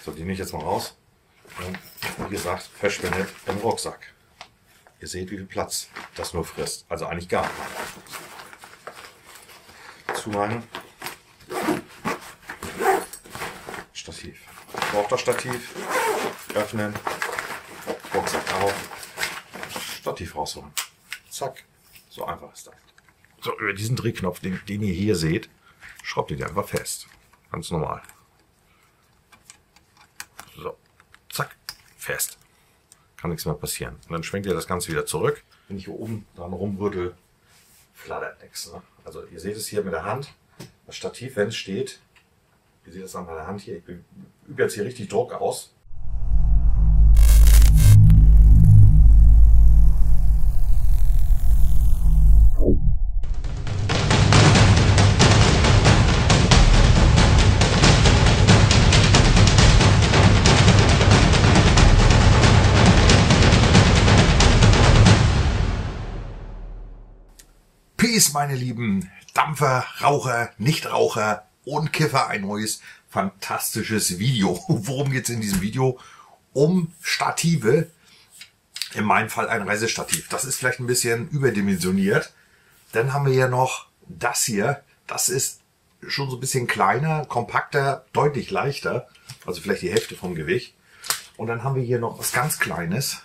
So, die nehme ich jetzt mal raus. Und wie gesagt, verschwindet im Rucksack. Ihr seht, wie viel Platz das nur frisst. Also eigentlich gar nicht. Zumachen. Stativ. Ich brauche das Stativ. Öffnen. Rucksack auf. Stativ rausholen. Zack. So einfach ist das. So, über diesen Drehknopf, den ihr hier seht, schraubt ihr die einfach fest. Ganz normal. So. Zack. Fest. Kann nichts mehr passieren. Und dann schwenkt ihr das Ganze wieder zurück. Wenn ich hier oben dran rumrüttel, flattert nichts. Ne? Also ihr seht es hier mit der Hand. Das Stativ, wenn es steht, ihr seht es an meiner Hand hier, ich übe jetzt hier richtig Druck aus. Peace, meine lieben Dampfer, Raucher, Nichtraucher und Kiffer. Ein neues, fantastisches Video. Worum geht es in diesem Video? Um Stative. In meinem Fall ein Reisestativ. Das ist vielleicht ein bisschen überdimensioniert. Dann haben wir ja noch das hier. Das ist schon so ein bisschen kleiner, kompakter, deutlich leichter. Also vielleicht die Hälfte vom Gewicht. Und dann haben wir hier noch was ganz Kleines.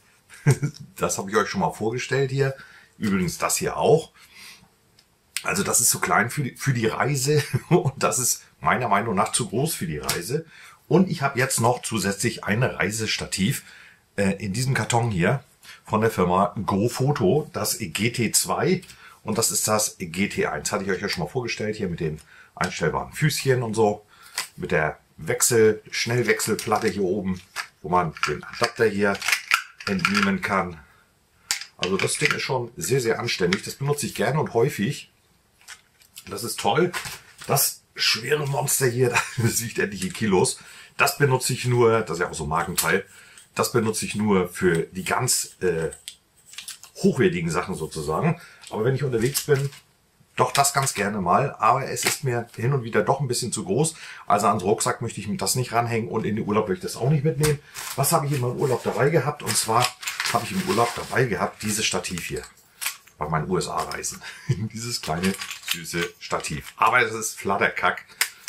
Das habe ich euch schon mal vorgestellt hier. Übrigens das hier auch. Also das ist zu klein für die Reise und das ist meiner Meinung nach zu groß für die Reise. Und ich habe jetzt noch zusätzlich ein Reisestativ in diesem Karton hier von der Firma GoPhoto, das GT2 und das ist das GT1. Hatte ich euch ja schon mal vorgestellt, hier mit den einstellbaren Füßchen und so, mit der Schnellwechselplatte hier oben, wo man den Adapter hier entnehmen kann. Also das Ding ist schon sehr, sehr anständig. Das benutze ich gerne und häufig. Das ist toll. Das schwere Monster hier, das wiegt etliche Kilos. Das benutze ich nur, das ist ja auch so ein Markenteil, das benutze ich nur für die ganz hochwertigen Sachen sozusagen. Aber wenn ich unterwegs bin, doch das ganz gerne mal. Aber es ist mir hin und wieder doch ein bisschen zu groß. Also ans Rucksack möchte ich mir das nicht ranhängen und in den Urlaub möchte ich das auch nicht mitnehmen. Was habe ich in meinem Urlaub dabei gehabt? Und zwar habe ich im Urlaub dabei gehabt dieses Stativ hier. Bei meinen USA-Reisen. Dieses kleine, süße Stativ. Aber es ist Flatterkack.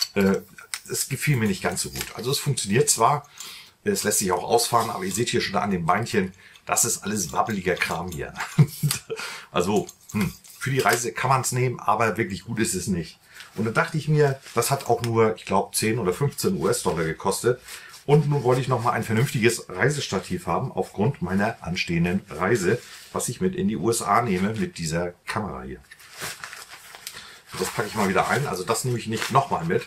Es gefiel mir nicht ganz so gut. Also es funktioniert zwar, es lässt sich auch ausfahren, aber ihr seht hier schon an den Beinchen, das ist alles wabbeliger Kram hier. Also für die Reise kann man es nehmen, aber wirklich gut ist es nicht. Und dann dachte ich mir, das hat auch nur, ich glaube, 10 oder 15 US-Dollar gekostet. Und nun wollte ich noch mal ein vernünftiges Reisestativ haben, aufgrund meiner anstehenden Reise, was ich mit in die USA nehme, mit dieser Kamera hier. Das packe ich mal wieder ein, also das nehme ich nicht nochmal mit.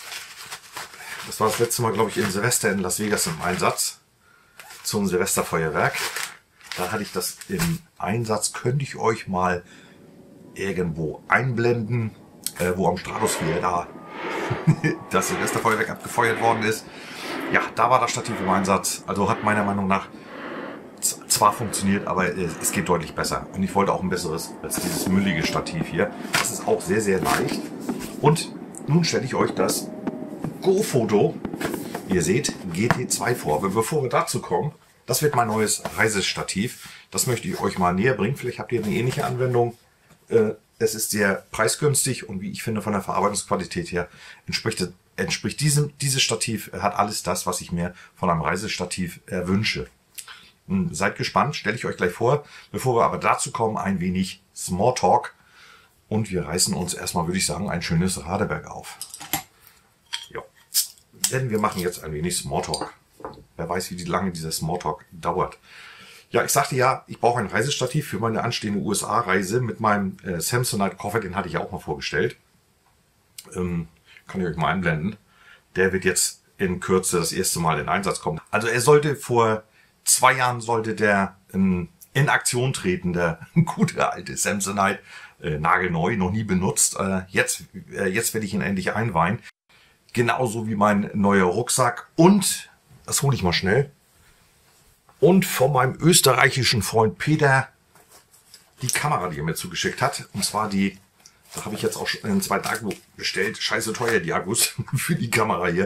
Das war das letzte Mal, glaube ich, im Silvester in Las Vegas im Einsatz, zum Silvesterfeuerwerk. Da hatte ich das im Einsatz, könnte ich euch mal irgendwo einblenden, wo am Stratosphere da das Silvesterfeuerwerk abgefeuert worden ist. Ja, da war das Stativ im Einsatz. Also hat meiner Meinung nach zwar funktioniert, aber es geht deutlich besser. Und ich wollte auch ein besseres als dieses müllige Stativ hier. Das ist auch sehr, sehr leicht. Und nun stelle ich euch das GoPhoto, ihr seht, GT2 vor. Aber bevor wir dazu kommen, das wird mein neues Reisestativ. Das möchte ich euch mal näher bringen. Vielleicht habt ihr eine ähnliche Anwendung. Es ist sehr preisgünstig und wie ich finde von der Verarbeitungsqualität her entspricht dieses Stativ, hat alles das, was ich mir von einem Reisestativ wünsche. Seid gespannt, stelle ich euch gleich vor. Bevor wir aber dazu kommen, ein wenig Smalltalk. Und wir reißen uns erstmal, würde ich sagen, ein schönes Radeberg auf. Ja. Denn wir machen jetzt ein wenig Smalltalk. Wer weiß, wie lange dieser Smalltalk dauert. Ja, ich sagte ja, ich brauche ein Reisestativ für meine anstehende USA-Reise mit meinem Samsonite Koffer. Den hatte ich ja auch mal vorgestellt. Kann ich euch mal einblenden. Der wird jetzt in Kürze das erste Mal in Einsatz kommen. Also er sollte vor 2 Jahren sollte der in Aktion treten, der gute alte Samsonite, nagelneu, noch nie benutzt. Jetzt werde ich ihn endlich einweihen. Genauso wie mein neuer Rucksack. Und, das hole ich mal schnell, und von meinem österreichischen Freund Peter die Kamera, die er mir zugeschickt hat. Und zwar die, da habe ich jetzt auch schon einen zweiten Akku bestellt. Scheiße teuer, die Akkus für die Kamera hier.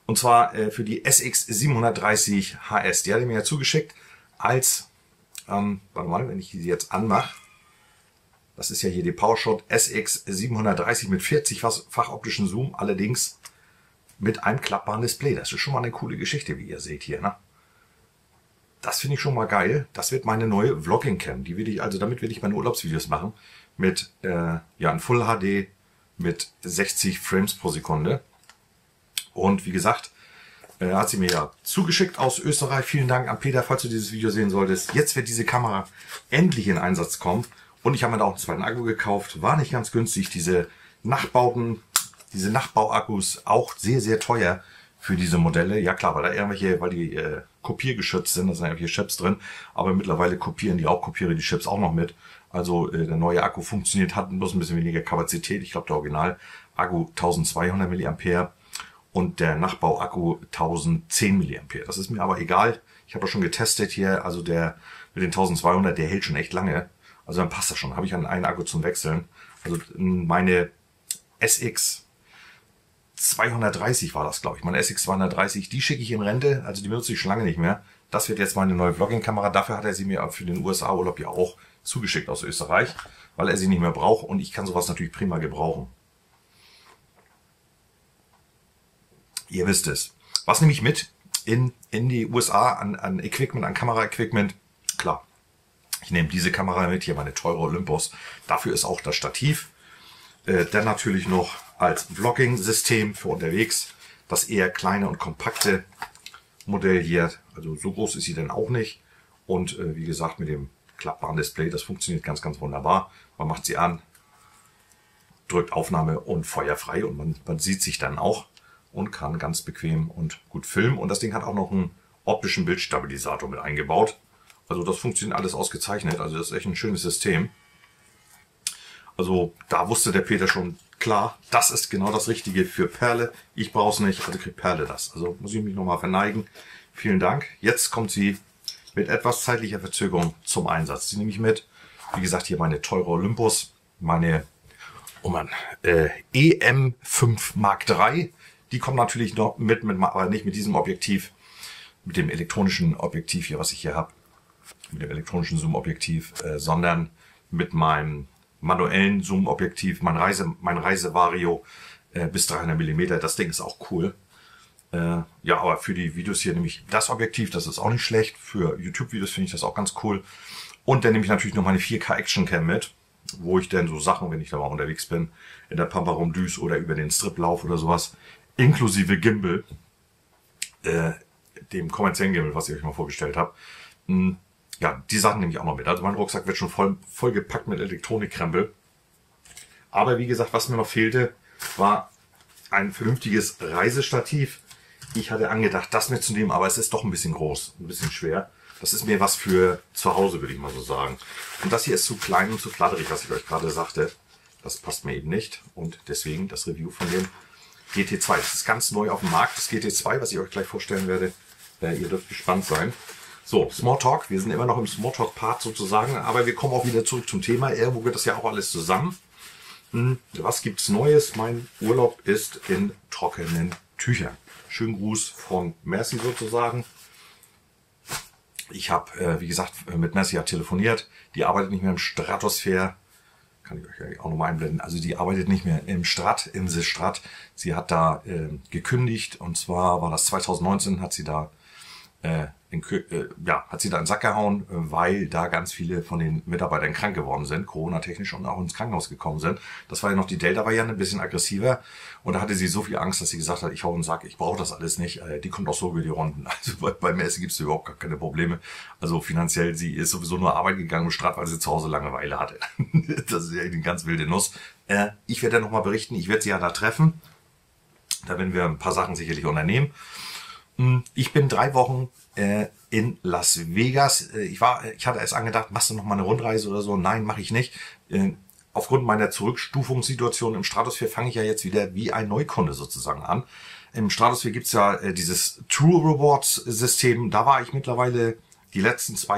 Und zwar für die SX730 HS. Die hat er mir ja zugeschickt als, warte mal, wenn ich die jetzt anmache. Das ist ja hier die PowerShot SX730 mit 40-fach optischen Zoom, allerdings mit einem klappbaren Display. Das ist schon mal eine coole Geschichte, wie ihr seht hier, ne? Das finde ich schon mal geil. Das wird meine neue Vlogging-Cam. Die will ich, also damit will ich meine Urlaubsvideos machen. Mit ja, in Full HD mit 60 Frames pro Sekunde. Und wie gesagt, hat sie mir ja zugeschickt aus Österreich. Vielen Dank an Peter, falls du dieses Video sehen solltest. Jetzt wird diese Kamera endlich in Einsatz kommen. Und ich habe mir da auch einen zweiten Akku gekauft. War nicht ganz günstig. Diese Nachbauakkus auch sehr, sehr teuer für diese Modelle. Ja klar, weil die kopiergeschützt sind, da sind irgendwelche Chips drin, aber mittlerweile kopiere die Chips auch noch mit. Also der neue Akku funktioniert, hat bloß ein bisschen weniger Kapazität. Ich glaube, der Original-Akku 1200 mAh und der Nachbauakku 1010 mAh. Das ist mir aber egal. Ich habe das schon getestet hier, also der mit den 1200, der hält schon echt lange. Also dann passt das schon. Habe ich einen Akku zum Wechseln. Also meine SX 230 war das, glaube ich. Meine SX 230, die schicke ich in Rente. Also die benutze ich schon lange nicht mehr. Das wird jetzt meine neue Vlogging-Kamera. Dafür hat er sie mir für den USA-Urlaub ja auch zugeschickt aus Österreich, weil er sie nicht mehr braucht. Und ich kann sowas natürlich prima gebrauchen. Ihr wisst es. Was nehme ich mit in die USA an Equipment, an Kamera-Equipment? Klar, ich nehme diese Kamera mit, hier meine teure Olympus. Dafür ist auch das Stativ. Dann natürlich noch als Vlogging-System für unterwegs das eher kleine und kompakte Modell hier. Also so groß ist sie dann auch nicht. Und wie gesagt, mit dem klappbaren Display, das funktioniert ganz, ganz wunderbar. Man macht sie an, drückt Aufnahme und Feuer frei und man sieht sich dann auch und kann ganz bequem und gut filmen. Und das Ding hat auch noch einen optischen Bildstabilisator mit eingebaut. Also das funktioniert alles ausgezeichnet. Also das ist echt ein schönes System. Also da wusste der Peter schon klar, das ist genau das Richtige für Perle. Ich brauche es nicht, also kriegt Perle das. Also muss ich mich nochmal verneigen. Vielen Dank. Jetzt kommt sie mit etwas zeitlicher Verzögerung zum Einsatz. Die nehme ich mit. Wie gesagt, hier meine teure Olympus, meine EM5 Mark III. Die kommt natürlich noch mit, aber nicht mit diesem Objektiv, mit dem elektronischen Objektiv hier, was ich hier habe, mit dem elektronischen Zoom-Objektiv, sondern mit meinem manuellen Zoom-Objektiv, mein Reisevario bis 300 mm. Das Ding ist auch cool. Ja, aber für die Videos hier nehme ich das Objektiv, das ist auch nicht schlecht. Für YouTube-Videos finde ich das auch ganz cool. Und dann nehme ich natürlich noch meine 4K Action Cam mit, wo ich dann so Sachen, wenn ich da mal unterwegs bin, in der Pampa rumdüse oder über den Strip laufe oder sowas, inklusive Gimbal, dem kommerziellen Gimbal, was ich euch mal vorgestellt habe. Ja, die Sachen nehme ich auch noch mit. Also mein Rucksack wird schon voll gepackt mit Elektronikkrempel. Aber wie gesagt, was mir noch fehlte, war ein vernünftiges Reisestativ. Ich hatte angedacht, das mitzunehmen, aber es ist doch ein bisschen groß, ein bisschen schwer. Das ist mir was für zu Hause, würde ich mal so sagen. Und das hier ist zu klein und zu flatterig, was ich euch gerade sagte. Das passt mir eben nicht. Und deswegen das Review von dem GT2. Das ist ganz neu auf dem Markt, das GT2, was ich euch gleich vorstellen werde. Ihr dürft gespannt sein. So, Smalltalk. Wir sind immer noch im Smalltalk-Part sozusagen, aber wir kommen auch wieder zurück zum Thema. Irgendwo geht das ja auch alles zusammen. Was gibt's Neues? Mein Urlaub ist in trockenen Tüchern. Schönen Gruß von Merci sozusagen. Ich habe, wie gesagt, mit Merci telefoniert. Die arbeitet nicht mehr im Stratosphere. Kann ich euch auch nochmal einblenden. Also die arbeitet nicht mehr im Imse Strat. Sie hat da gekündigt und zwar war das 2019, hat sie da hat sie da in den Sack gehauen, weil da ganz viele von den Mitarbeitern krank geworden sind, Corona-technisch und auch ins Krankenhaus gekommen sind. Das war ja noch die Delta-Variante, ein bisschen aggressiver. Und da hatte sie so viel Angst, dass sie gesagt hat, ich hau und sag, ich brauche das alles nicht. Die kommt auch so über die Runden. Also bei Messi gibt es überhaupt gar keine Probleme. Also finanziell, sie ist sowieso nur arbeiten gegangen im Strat, weil sie zu Hause Langeweile hatte. Das ist ja eine ganz wilde Nuss. Ich werde ja nochmal berichten, ich werde sie ja da treffen. Da werden wir ein paar Sachen sicherlich unternehmen. Ich bin 3 Wochen in Las Vegas. Ich hatte erst angedacht, machst du noch mal eine Rundreise oder so? Nein, mache ich nicht. Aufgrund meiner Zurückstufungssituation im Stratosphere fange ich ja jetzt wieder wie ein Neukunde sozusagen an. Im Stratosphere gibt's ja dieses True Rewards System. Da war ich mittlerweile die letzten 3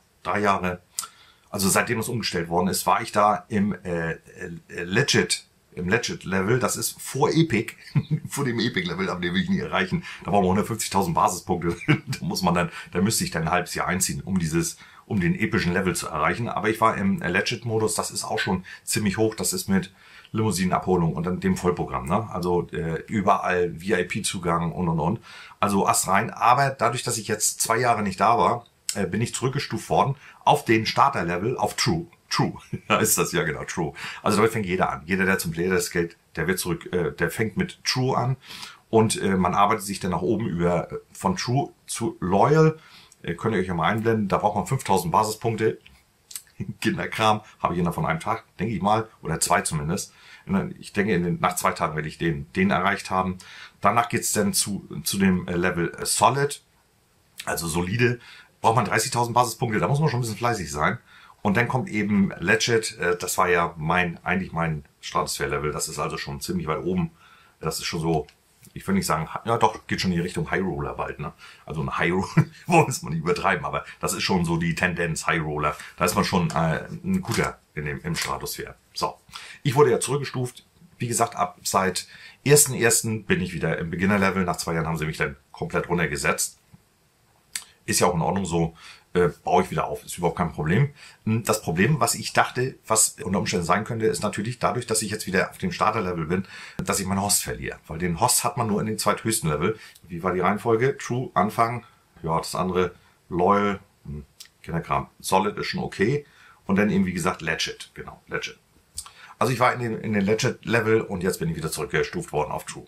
Jahre, also seitdem es umgestellt worden ist, war ich da im Legit im Legend-Level, das ist vor Epic, vor dem Epic-Level, aber den will ich nie erreichen. Da brauchen wir 150.000 Basispunkte. Da müsste ich dann ein halbes Jahr einziehen, um den epischen Level zu erreichen. Aber ich war im Legend-Modus, das ist auch schon ziemlich hoch. Das ist mit Limousinenabholung und dann dem Vollprogramm, ne? Also überall VIP-Zugang und. Also Ast rein. Aber dadurch, dass ich jetzt 2 Jahre nicht da war, bin ich zurückgestuft worden auf den Starter-Level, auf True. True. Da ist das ja genau, True. Also damit fängt jeder an. Jeder, der zum Player das Geld, der fängt mit True an und man arbeitet sich dann nach oben über von True zu Loyal. Könnt ihr euch ja mal einblenden. Da braucht man 5000 Basispunkte. Kinderkram habe ich innerhalb von einem Tag, denke ich mal, oder 2 zumindest. Ich denke, nach 2 Tagen werde ich den erreicht haben. Danach geht's dann zu dem Level Solid, also solide. Braucht man 30.000 Basispunkte, da muss man schon ein bisschen fleißig sein. Und dann kommt eben Legend, das war ja eigentlich mein Stratosphere-Level, das ist also schon ziemlich weit oben. Das ist schon so, ich will nicht sagen, ja doch, geht schon in die Richtung High Roller bald, ne? Also ein High Roller, wollen es mal nicht übertreiben, aber das ist schon so die Tendenz High Roller. Da ist man schon ein guter im Stratosphere. So, ich wurde ja zurückgestuft. Wie gesagt, seit 1.1. bin ich wieder im Beginner-Level. Nach 2 Jahren haben sie mich dann komplett runtergesetzt. Ist ja auch in Ordnung so. Baue ich wieder auf, ist überhaupt kein Problem. Das Problem, was ich dachte, was unter Umständen sein könnte, ist natürlich dadurch, dass ich jetzt wieder auf dem Starter-Level bin, dass ich meinen Host verliere. Weil den Host hat man nur in den zweithöchsten Level. Wie war die Reihenfolge? True, Anfang, ja, das andere Loyal, Kinderkram, Solid ist schon okay. Und dann eben, wie gesagt, Legend, genau, Legend. Also ich war in den Legend-Level und jetzt bin ich wieder zurückgestuft worden auf True.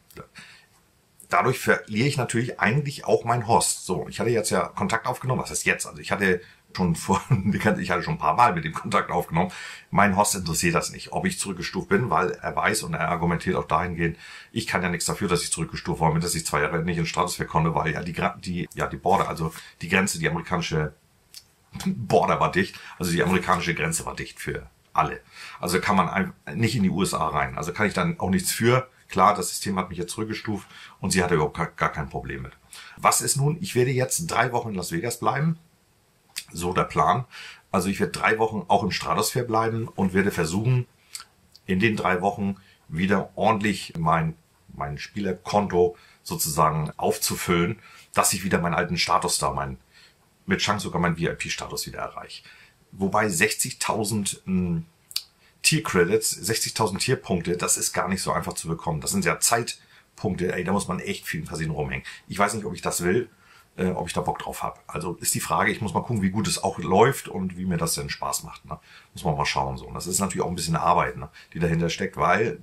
Dadurch verliere ich natürlich eigentlich auch meinen Host. So, ich hatte jetzt ja Kontakt aufgenommen. Was heißt jetzt? Also ich hatte schon ein paar Mal mit dem Kontakt aufgenommen. Mein Host interessiert das nicht, ob ich zurückgestuft bin, weil er weiß und er argumentiert auch dahingehend, ich kann ja nichts dafür, dass ich zurückgestuft worden bin, dass ich 2 Jahre nicht in Stratosphere konnte, weil ja die Border, also die Grenze, die amerikanische Border war dicht. Also die amerikanische Grenze war dicht für alle. Also kann man nicht in die USA rein. Also kann ich dann auch nichts für. Klar, das System hat mich jetzt zurückgestuft und sie hatte überhaupt gar kein Problem mit. Was ist nun? Ich werde jetzt 3 Wochen in Las Vegas bleiben. So der Plan. Also ich werde 3 Wochen auch im Stratosphere bleiben und werde versuchen, in den 3 Wochen wieder ordentlich mein Spielerkonto sozusagen aufzufüllen, dass ich wieder meinen alten Status da, mit Chance sogar meinen VIP-Status wieder erreiche. Wobei 60.000 Tier-Credits, 60.000 Tierpunkte, das ist gar nicht so einfach zu bekommen. Das sind ja Zeitpunkte, da muss man echt viel im Casino rumhängen. Ich weiß nicht, ob ich das will, ob ich da Bock drauf habe. Also ist die Frage, ich muss mal gucken, wie gut es auch läuft und wie mir das denn Spaß macht. Ne? Muss man mal schauen. So. Und das ist natürlich auch ein bisschen Arbeit, ne, die dahinter steckt, weil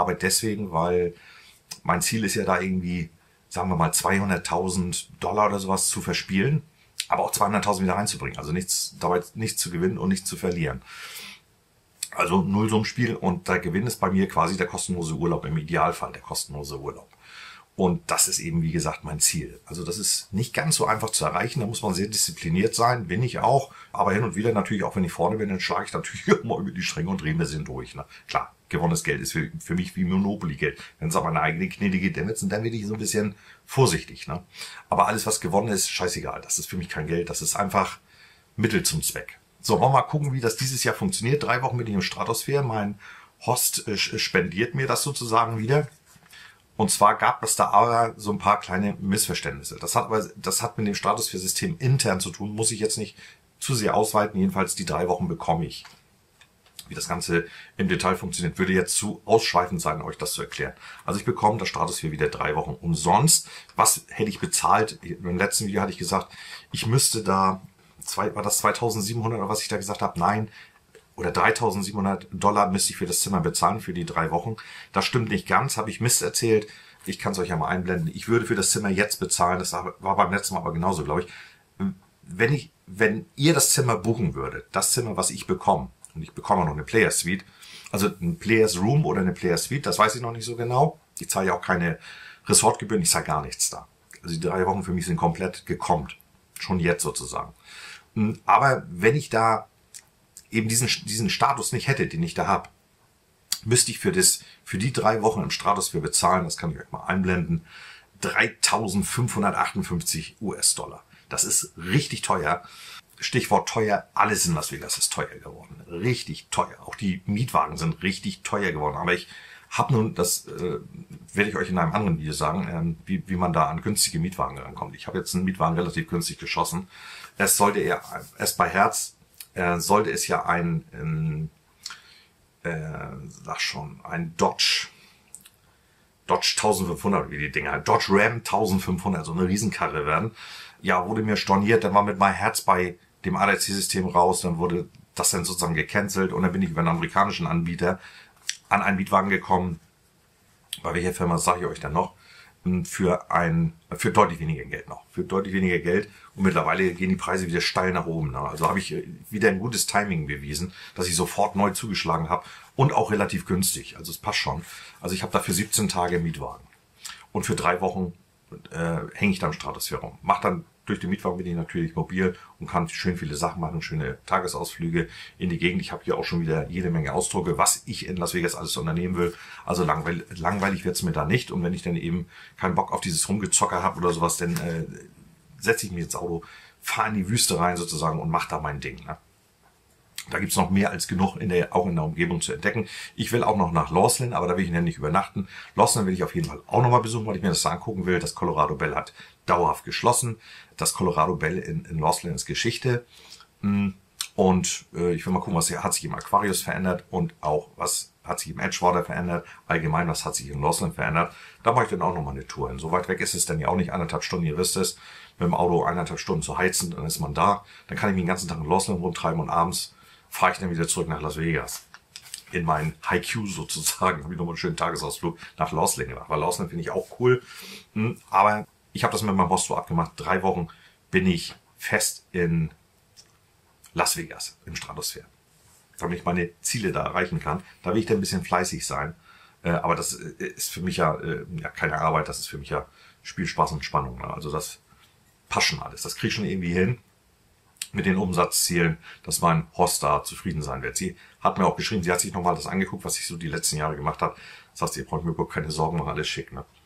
mein Ziel ist ja da irgendwie, sagen wir mal, $200.000 oder sowas zu verspielen, aber auch 200.000 wieder reinzubringen. Also dabei nichts zu gewinnen und nichts zu verlieren. Also Nullsummenspiel und der Gewinn ist bei mir quasi der kostenlose Urlaub, im Idealfall der kostenlose Urlaub. Und das ist eben, wie gesagt, mein Ziel. Also das ist nicht ganz so einfach zu erreichen, da muss man sehr diszipliniert sein, bin ich auch. Aber hin und wieder natürlich, auch wenn ich vorne bin, dann schlage ich natürlich auch mal über die Stränge und drehe mir Sinn durch. Ne? Klar, gewonnenes Geld ist für mich wie Monopoly-Geld. Wenn es auf meine eigene Knete geht, dann werde ich so ein bisschen vorsichtig. Ne? Aber alles, was gewonnen ist, scheißegal. Das ist für mich kein Geld, das ist einfach Mittel zum Zweck. So, wollen wir mal gucken, wie das dieses Jahr funktioniert. 3 Wochen bin ich im Stratosphere. Mein Host spendiert mir das sozusagen wieder. Und zwar gab es da aber so ein paar kleine Missverständnisse. Das hat mit dem Stratosphere-System intern zu tun. Muss ich jetzt nicht zu sehr ausweiten. Jedenfalls die 3 Wochen bekomme ich. Wie das Ganze im Detail funktioniert, würde jetzt zu ausschweifend sein, euch das zu erklären. Also ich bekomme das Stratosphere wieder 3 Wochen umsonst. Was hätte ich bezahlt? Im letzten Video hatte ich gesagt, ich müsste da, war das 2.700 oder was ich da gesagt habe? Nein. Oder $3.700 müsste ich für das Zimmer bezahlen für die 3 Wochen. Das stimmt nicht ganz, habe ich Mist erzählt. Ich kann es euch ja mal einblenden. Ich würde für das Zimmer jetzt bezahlen. Das war beim letzten Mal aber genauso, glaube ich. Wenn ihr das Zimmer buchen würdet, das Zimmer, was ich bekomme, und ich bekomme noch eine Player Suite, also ein Players Room oder eine Player Suite, das weiß ich noch nicht so genau. Ich zahle ja auch keine Resortgebühren, ich zahle gar nichts da. Also die 3 Wochen für mich sind komplett gekommt. Schon jetzt sozusagen. Aber wenn ich da eben diesen Status nicht hätte, den ich da habe, müsste ich für die 3 Wochen im Stratosphere bezahlen, das kann ich euch mal einblenden, $3.558. Das ist richtig teuer. Stichwort teuer, alles in Las Vegas ist teuer geworden. Richtig teuer. Auch die Mietwagen sind richtig teuer geworden. Aber ich habe nun, das werde ich euch in einem anderen Video sagen, wie man da an günstige Mietwagen rankommt. Ich habe jetzt einen Mietwagen relativ günstig geschossen. Es sollte erst bei Herz, sollte es ja ein Dodge 1500, wie die Dinger, Dodge Ram 1500, so eine Riesenkarre werden. Ja, wurde mir storniert, dann war mit mein Herz bei dem ADAC-System raus, dann wurde das dann sozusagen gecancelt und dann bin ich über einen amerikanischen Anbieter an einen Mietwagen gekommen, bei welcher Firma sage ich euch dann noch, für deutlich weniger Geld noch. Für deutlich weniger Geld und mittlerweile gehen die Preise wieder steil nach oben. Ne? Also habe ich wieder ein gutes Timing bewiesen, dass ich sofort neu zugeschlagen habe und auch relativ günstig. Also es passt schon. Also ich habe dafür 17 Tage Mietwagen und für 3 Wochen hänge ich dann Stratosphere rum. Mach dann durch den Mietwagen bin ich natürlich mobil und kann schön viele Sachen machen, schöne Tagesausflüge in die Gegend. Ich habe hier auch schon wieder jede Menge Ausdrucke, was ich in Las Vegas alles unternehmen will. Also langweilig wird's mir da nicht. Und wenn ich dann eben keinen Bock auf dieses Rumgezocker habe oder sowas, dann setze ich mich ins Auto, fahre in die Wüste rein sozusagen und mache da mein Ding. Ne? Da gibt's noch mehr als genug auch in der Umgebung zu entdecken. Ich will auch noch nach Laughlin, aber da will ich ja nicht übernachten. Laughlin will ich auf jeden Fall auch nochmal besuchen, weil ich mir das da angucken will. Das Colorado Bell hat dauerhaft geschlossen. Das Colorado Bell in Laughlin ist Geschichte. Und ich will mal gucken, was hat sich im Aquarius verändert und auch was hat sich im Edgewater verändert. Allgemein, was hat sich in Laughlin verändert. Da mache ich dann auch nochmal eine Tour hin. So weit weg ist es dann ja auch nicht, 1,5 Stunden, ihr wisst es. Mit dem Auto 1,5 Stunden zu heizen, dann ist man da. Dann kann ich mich den ganzen Tag in Laughlin rumtreiben und abends fahre ich dann wieder zurück nach Las Vegas. In meinen High-Q sozusagen. Habe ich nochmal einen schönen Tagesausflug nach Laughlin gemacht. Weil Laughlin finde ich auch cool. Aber ich habe das mit meinem Boss so abgemacht. 3 Wochen bin ich fest in Las Vegas, im Stratosphere. Damit ich meine Ziele da erreichen kann. Da will ich dann ein bisschen fleißig sein. Aber das ist für mich ja keine Arbeit. Das ist für mich ja Spielspaß und Spannung. Ne? Also das passt schon alles. Das kriege ich schon irgendwie hin. Mit den Umsatzzielen, dass mein Host da zufrieden sein wird. Sie hat mir auch geschrieben, sie hat sich nochmal das angeguckt, was ich so die letzten Jahre gemacht habe. Das heißt, ihr braucht mir überhaupt keine Sorgen machen, alles schick. Ne?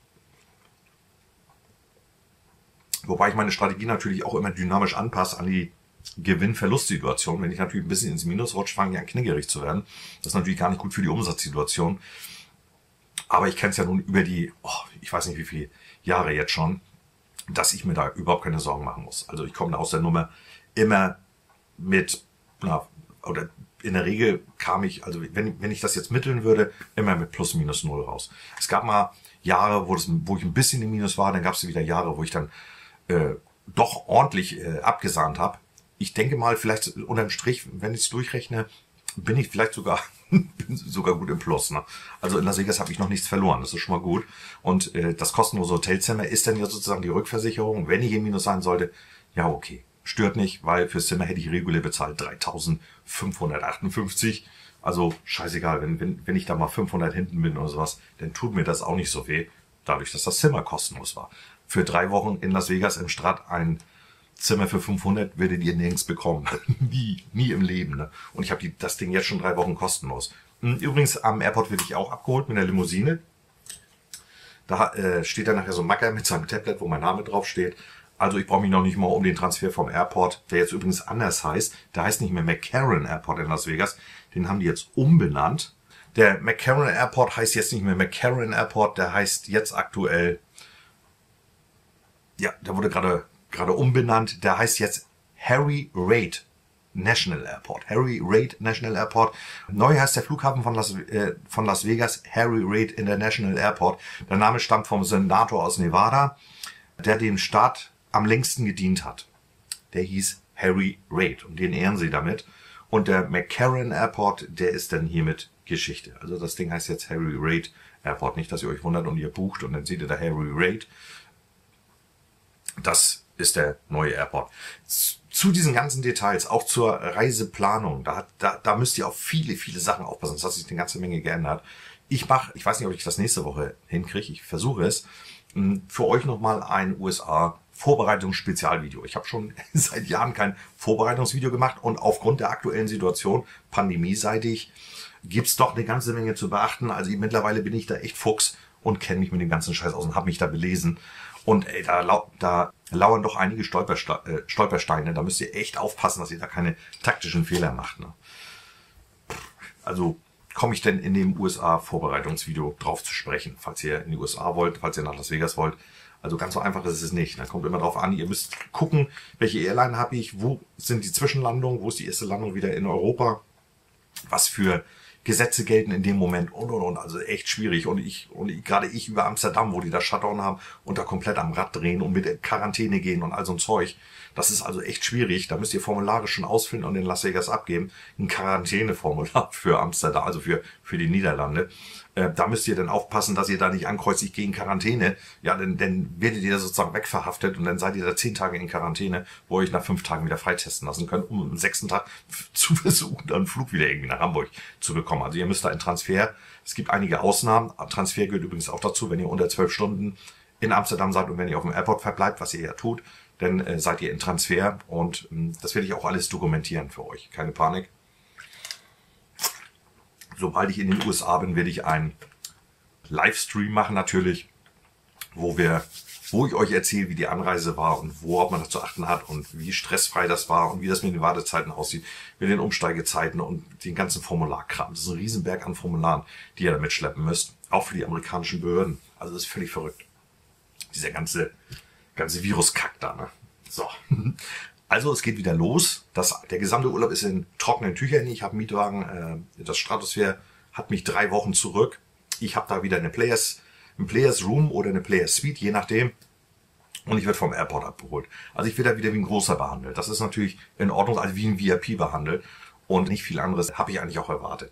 Wobei ich meine Strategie natürlich auch immer dynamisch anpasse an die Gewinn-Verlust-Situation. Wenn ich natürlich ein bisschen ins Minus rutsche, fange ich an knickerig zu werden. Das ist natürlich gar nicht gut für die Umsatzsituation. Aber ich kenne es ja nun über die, ich weiß nicht wie viele Jahre jetzt schon, dass ich mir da überhaupt keine Sorgen machen muss. Also ich komme da aus der Nummer immer mit, oder in der Regel kam ich, also wenn ich das jetzt mitteln würde, immer mit plus minus null raus. Es gab mal Jahre, wo ich ein bisschen im Minus war, dann gab es wieder Jahre, wo ich dann doch ordentlich abgesahnt habe. Ich denke mal, vielleicht unterm Strich, wenn ich es durchrechne, bin ich vielleicht sogar gut im Plus. Ne? Also in Las Vegas habe ich noch nichts verloren, das ist schon mal gut. Und das kostenlose Hotelzimmer ist dann ja sozusagen die Rückversicherung. Wenn ich im Minus sein sollte, ja okay, stört nicht, weil fürs Zimmer hätte ich regulär bezahlt 3.558. Also scheißegal, wenn ich da mal 500 hinten bin oder sowas, dann tut mir das auch nicht so weh, dadurch, dass das Zimmer kostenlos war. Für 3 Wochen in Las Vegas im Strat ein Zimmer für 500 werdet ihr nirgends bekommen. nie im Leben. Ne? Und ich habe das Ding jetzt schon 3 Wochen kostenlos. Übrigens, am Airport werde ich auch abgeholt mit der Limousine. Da steht dann nachher so ein Macker mit seinem Tablet, wo mein Name drauf steht. Also ich brauche mich noch nicht mal um den Transfer vom Airport, der jetzt übrigens anders heißt. Der heißt nicht mehr McCarran Airport in Las Vegas. Den haben die jetzt umbenannt. Der McCarran Airport heißt jetzt nicht mehr McCarran Airport. Der heißt jetzt aktuell, ja, der wurde gerade umbenannt. Der heißt jetzt Harry Reid National Airport. Harry Reid National Airport. Neu heißt der Flughafen von Las Vegas Harry Reid International Airport. Der Name stammt vom Senator aus Nevada, der dem Staat am längsten gedient hat. Der hieß Harry Reid und den ehren sie damit. Und der McCarran Airport, der ist dann hiermit Geschichte. Also das Ding heißt jetzt Harry Reid Airport. Nicht, dass ihr euch wundert und ihr bucht und dann seht ihr da Harry Reid. Das ist der neue Airport. Zu diesen ganzen Details, auch zur Reiseplanung, da müsst ihr auf viele Sachen aufpassen. Das hat sich eine ganze Menge geändert. Ich weiß nicht, ob ich das nächste Woche hinkriege, ich versuche es, für euch nochmal ein USA-Vorbereitungsspezialvideo. Ich habe schon seit Jahren kein Vorbereitungsvideo gemacht und aufgrund der aktuellen Situation, pandemieseitig, gibt's doch eine ganze Menge zu beachten. Also mittlerweile bin ich da echt Fuchs und kenne mich mit dem ganzen Scheiß aus und habe mich da belesen. Und ey, da lauern doch einige Stolpersteine. Da müsst ihr echt aufpassen, dass ihr da keine taktischen Fehler macht. Ne? Also komme ich denn in dem USA-Vorbereitungsvideo drauf zu sprechen, falls ihr in die USA wollt, falls ihr nach Las Vegas wollt. Also ganz so einfach ist es nicht. Da kommt immer drauf an, ihr müsst gucken, welche Airline habe ich, wo sind die Zwischenlandungen, wo ist die erste Landung wieder in Europa, was für Gesetze gelten in dem Moment und. Also echt schwierig. Und gerade ich über Amsterdam, wo die da Shutdown haben und da komplett am Rad drehen und mit Quarantäne gehen und all so ein Zeug. Das ist also echt schwierig. Da müsst ihr Formulare schon ausfüllen und in Las Vegas abgeben. Ein Quarantäneformular für Amsterdam, also für die Niederlande. Da müsst ihr dann aufpassen, dass ihr da nicht ankreuzt, ich gehe in Quarantäne. Ja, dann werdet ihr sozusagen wegverhaftet und dann seid ihr da 10 Tage in Quarantäne, wo ihr euch nach 5 Tagen wieder freitesten lassen könnt, um am 6. Tag zu versuchen, dann einen Flug wieder irgendwie nach Hamburg zu bekommen. Also ihr müsst da in Transfer. Es gibt einige Ausnahmen. Transfer gehört übrigens auch dazu, wenn ihr unter 12 Stunden in Amsterdam seid und wenn ihr auf dem Airport verbleibt, was ihr ja tut, dann seid ihr in Transfer und das werde ich auch alles dokumentieren für euch. Keine Panik. Sobald ich in den USA bin, werde ich einen Livestream machen natürlich, wo ich euch erzähle, wie die Anreise war und worauf man da zu achten hat und wie stressfrei das war und wie das mit den Wartezeiten aussieht, mit den Umsteigezeiten und den ganzen Formularkram. Das ist ein Riesenberg an Formularen, die ihr da mitschleppen müsst, auch für die amerikanischen Behörden. Also das ist völlig verrückt. Dieser ganze Viruskack da, ne? So. Also es geht wieder los. Der gesamte Urlaub ist in trockenen Tüchern. Ich habe einen Mietwagen. Das Stratosphere hat mich 3 Wochen zurück. Ich habe da wieder ein Players Room oder eine Players Suite, je nachdem. Und ich werde vom Airport abgeholt. Also ich werde da wieder wie ein Großer behandelt. Das ist natürlich in Ordnung, also wie ein VIP behandelt. Und nicht viel anderes habe ich eigentlich auch erwartet.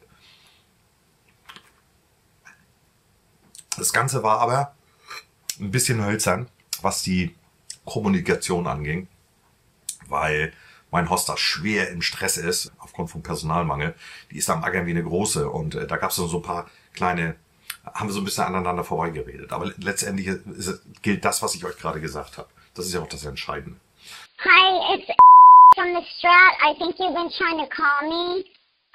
Das Ganze war aber ein bisschen hölzern, was die Kommunikation anging, weil mein Hoster schwer im Stress ist, aufgrund vom Personalmangel. Die ist am Ackern wie eine große und da gab es so ein paar kleine, haben wir so ein bisschen aneinander vorbeigeredet. Aber letztendlich gilt das, was ich euch gerade gesagt habe. Das ist ja auch das Entscheidende. Hi, it's from the Strat. I think you've been trying to call me.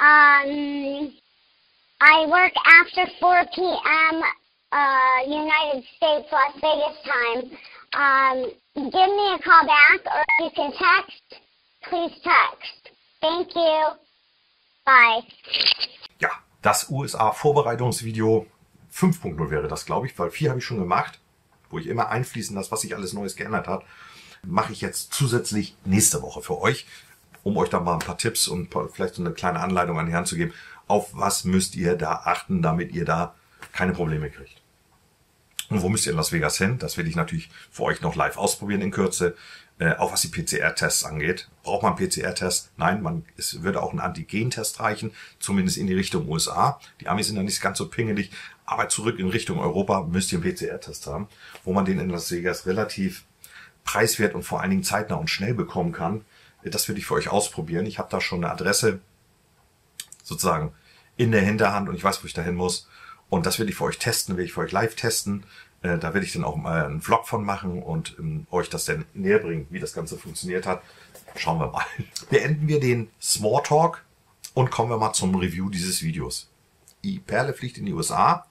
I work after 4 p.m. United States, Las Vegas time. Give me a call back or you can text. Please text. Thank you. Bye. Ja, das USA-Vorbereitungsvideo 5.0 wäre das, glaube ich, weil 4 habe ich schon gemacht, wo ich immer einfließen lasse, was sich alles Neues geändert hat. Mache ich jetzt zusätzlich nächste Woche für euch, um euch da mal ein paar Tipps und vielleicht so eine kleine Anleitung an die Hand zu geben, auf was müsst ihr da achten, damit ihr da keine Probleme kriegt. Und wo müsst ihr in Las Vegas hin? Das werde ich natürlich für euch noch live ausprobieren in Kürze. Auch was die PCR-Tests angeht. Braucht man einen PCR-Test? Nein, es würde auch ein Antigen-Test reichen, zumindest in die Richtung USA. Die Amis sind da nicht ganz so pingelig, aber zurück in Richtung Europa müsst ihr einen PCR-Test haben, wo man den in Las Vegas relativ preiswert und vor allen Dingen zeitnah und schnell bekommen kann. Das würde ich für euch ausprobieren. Ich habe da schon eine Adresse sozusagen in der Hinterhand und ich weiß, wo ich dahin muss. Und das werde ich für euch testen, werde ich für euch live testen. Da werde ich dann auch mal einen Vlog von machen und euch das dann näher bringen, wie das Ganze funktioniert hat. Schauen wir mal. Beenden wir den Smalltalk und kommen wir mal zum Review dieses Videos. Die Perle fliegt in die USA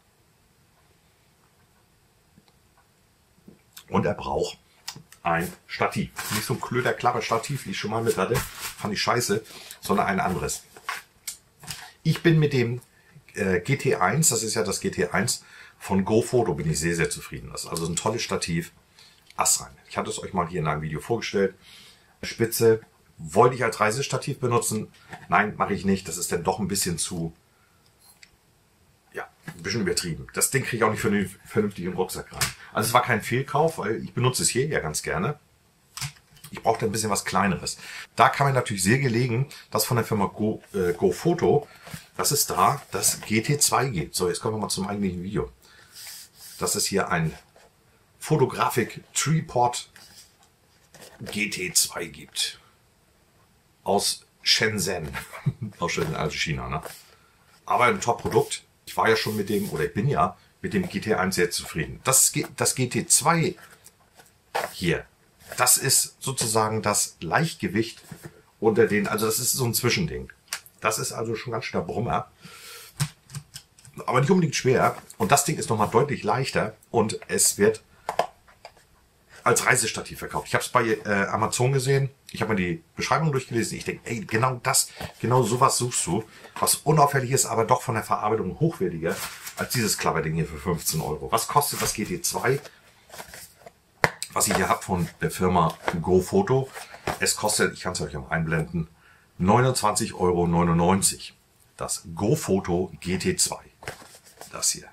und er braucht ein Stativ. Nicht so ein klöder Klapper-Stativ, wie ich schon mal mit hatte. Fand ich scheiße, sondern ein anderes. Ich bin mit dem GT1, das ist ja das GT1 von GoPhoto, bin ich sehr, sehr zufrieden. Das ist also ein tolles Stativ. Astrein. Ich hatte es euch mal hier in einem Video vorgestellt. Spitze wollte ich als Reisestativ benutzen. Nein, mache ich nicht. Das ist dann doch ein bisschen zu, ja, ein bisschen übertrieben. Das Ding kriege ich auch nicht vernünftig in den Rucksack rein. Also es war kein Fehlkauf, weil ich benutze es hier ja ganz gerne. Ich brauchte ein bisschen was Kleineres. Da kam mir natürlich sehr gelegen, dass von der Firma GoPhoto, dass es da das GT2 gibt. So, jetzt kommen wir mal zum eigentlichen Video. Dass es hier ein Photographic Tripod GT2 gibt. Aus Shenzhen. Aus Shenzhen, also China, ne? Aber ein Top-Produkt. Ich war ja schon mit dem, oder ich bin ja mit dem GT1 sehr zufrieden. Das GT2 hier, das ist sozusagen das Leichtgewicht unter den, also das ist so ein Zwischending. Das ist also schon ganz schön der Brummer. Aber nicht unbedingt schwer. Und das Ding ist nochmal deutlich leichter und es wird als Reisestativ verkauft. Ich habe es bei Amazon gesehen. Ich habe mir die Beschreibung durchgelesen. Ich denke, ey, genau sowas suchst du. Was unauffällig ist, aber doch von der Verarbeitung hochwertiger als dieses Klapperding hier für 15 Euro. Was kostet das GT2? Was ich hier habe von der Firma GoPhoto. Es kostet, ich kann es euch mal einblenden, 29,99 Euro. Das GoPhoto GT2. Das hier.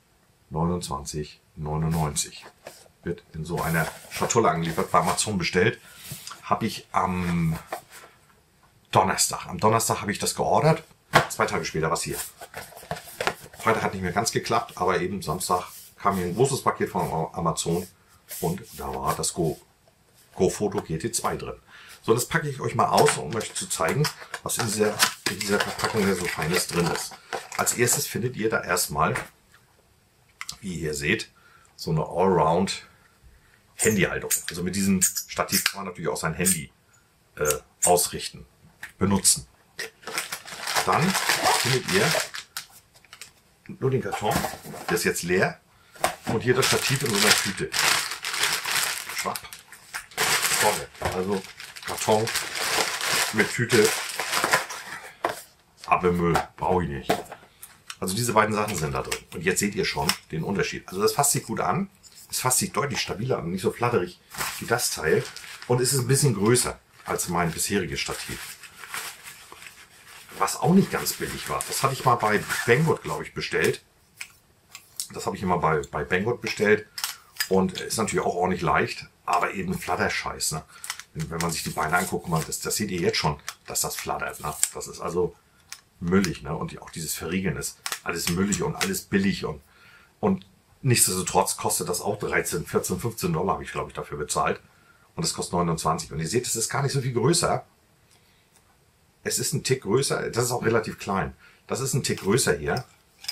29,99. Wird in so einer Schatulle angeliefert, bei Amazon bestellt. Habe ich am Donnerstag. Am Donnerstag habe ich das geordert. 2 Tage später war es hier. Freitag hat nicht mehr ganz geklappt, aber eben Samstag kam hier ein großes Paket von Amazon und da war das GoPhoto GT2 drin. So, das packe ich euch mal aus, um euch zu zeigen, was in dieser Verpackung hier so Feines drin ist. Als erstes findet ihr da erstmal, wie ihr seht, so eine Allround Handyhaltung. Also mit diesem Stativ kann man natürlich auch sein Handy ausrichten, benutzen. Dann findet ihr nur den Karton, der ist jetzt leer, und hier das Stativ in so einer Tüte. Schwapp. Toll. Also Karton mit Tüte, Abelmüll, brauche ich nicht. Also diese beiden Sachen sind da drin. Und jetzt seht ihr schon den Unterschied. Also das fasst sich gut an. Es fasst sich deutlich stabiler an, nicht so flatterig wie das Teil. Und es ist ein bisschen größer als mein bisheriges Stativ. Was auch nicht ganz billig war. Das hatte ich mal bei Banggood, glaube ich, bestellt. Das habe ich immer bei Banggood bestellt. Und ist natürlich auch ordentlich leicht, aber eben Flatterscheiß. Ne? Wenn man sich die Beine anguckt, das seht ihr jetzt schon, dass das flattert. Ne? Das ist also müllig. Ne? Und auch dieses Verriegeln ist alles müllig und alles billig. Und nichtsdestotrotz kostet das auch 13, 14, 15 Dollar, habe ich, glaube ich, dafür bezahlt. Und das kostet 29. Und ihr seht, es ist gar nicht so viel größer. Es ist ein Tick größer. Das ist auch relativ klein. Das ist ein Tick größer hier.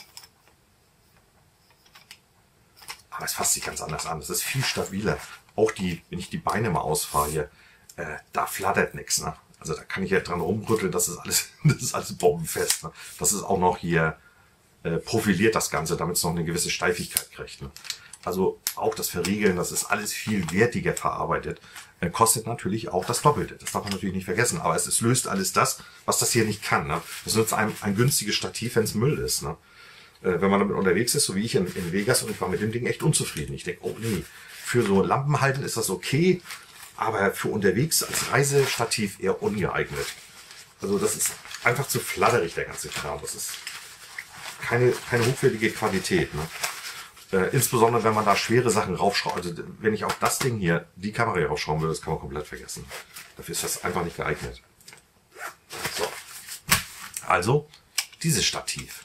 Aber es fasst sich ganz anders an. Es ist viel stabiler. Auch wenn ich die Beine mal ausfahre hier, da flattert nichts. Ne? Also da kann ich ja dran rumrütteln. Das ist alles bombenfest. Ne? Das ist auch noch hier profiliert, das Ganze, damit es noch eine gewisse Steifigkeit kriegt. Ne? Also auch das Verriegeln, das ist alles viel wertiger verarbeitet. Kostet natürlich auch das Doppelte. Das darf man natürlich nicht vergessen. Aber es löst alles das, was das hier nicht kann. Ne? Es nützt einem ein günstiges Stativ, wenn es Müll ist. Ne? Wenn man damit unterwegs ist, so wie ich in Vegas, und ich war mit dem Ding echt unzufrieden. Ich denke, oh nee, für so Lampen halten ist das okay, aber für unterwegs als Reisestativ eher ungeeignet. Also das ist einfach zu flatterig, der ganze Kram. Das ist keine hochwertige Qualität. Ne? Insbesondere, wenn man da schwere Sachen raufschraubt. Also wenn ich auf das Ding hier die Kamera raufschrauben würde, das kann man komplett vergessen. Dafür ist das einfach nicht geeignet. So. Also, dieses Stativ.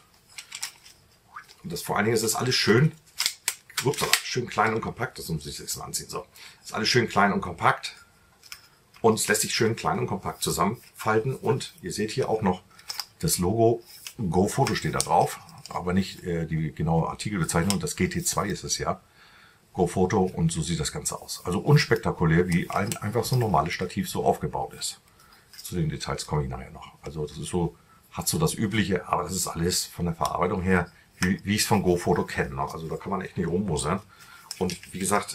Und das vor allen Dingen ist alles schön, schön klein und kompakt. Das muss ich jetzt mal anziehen. So. Ist alles schön klein und kompakt. Und es lässt sich schön klein und kompakt zusammenfalten. Und ihr seht hier auch noch das Logo GoPhoto steht da drauf. Aber nicht die genaue Artikelbezeichnung. Das GT2 ist es ja. GoPhoto, und so sieht das Ganze aus. Also unspektakulär, wie einfach so ein normales Stativ so aufgebaut ist. Zu den Details komme ich nachher noch. Also das ist so, hat so das Übliche, aber das ist alles von der Verarbeitung her, wie ich es von GoPhoto kenne. Ne? Also da kann man echt nicht rummusern. Und wie gesagt,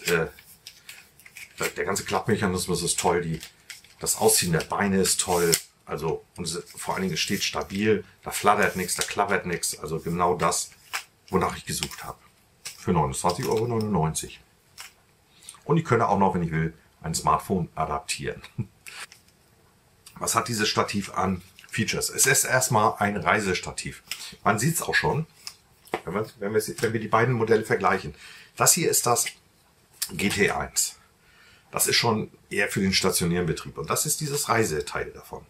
der ganze Klappmechanismus ist toll. Das Ausziehen der Beine ist toll. Also, und vor allen Dingen, es steht stabil, da flattert nichts, da klappert nichts. Also genau das, wonach ich gesucht habe. Für 29,99 Euro. Und ich könnte auch noch, wenn ich will, ein Smartphone adaptieren. Was hat dieses Stativ an Features? Es ist erstmal ein Reisestativ. Man sieht es auch schon, wenn wir die beiden Modelle vergleichen. Das hier ist das GT1. Das ist schon eher für den stationären Betrieb. Und das ist dieses Reiseteil davon.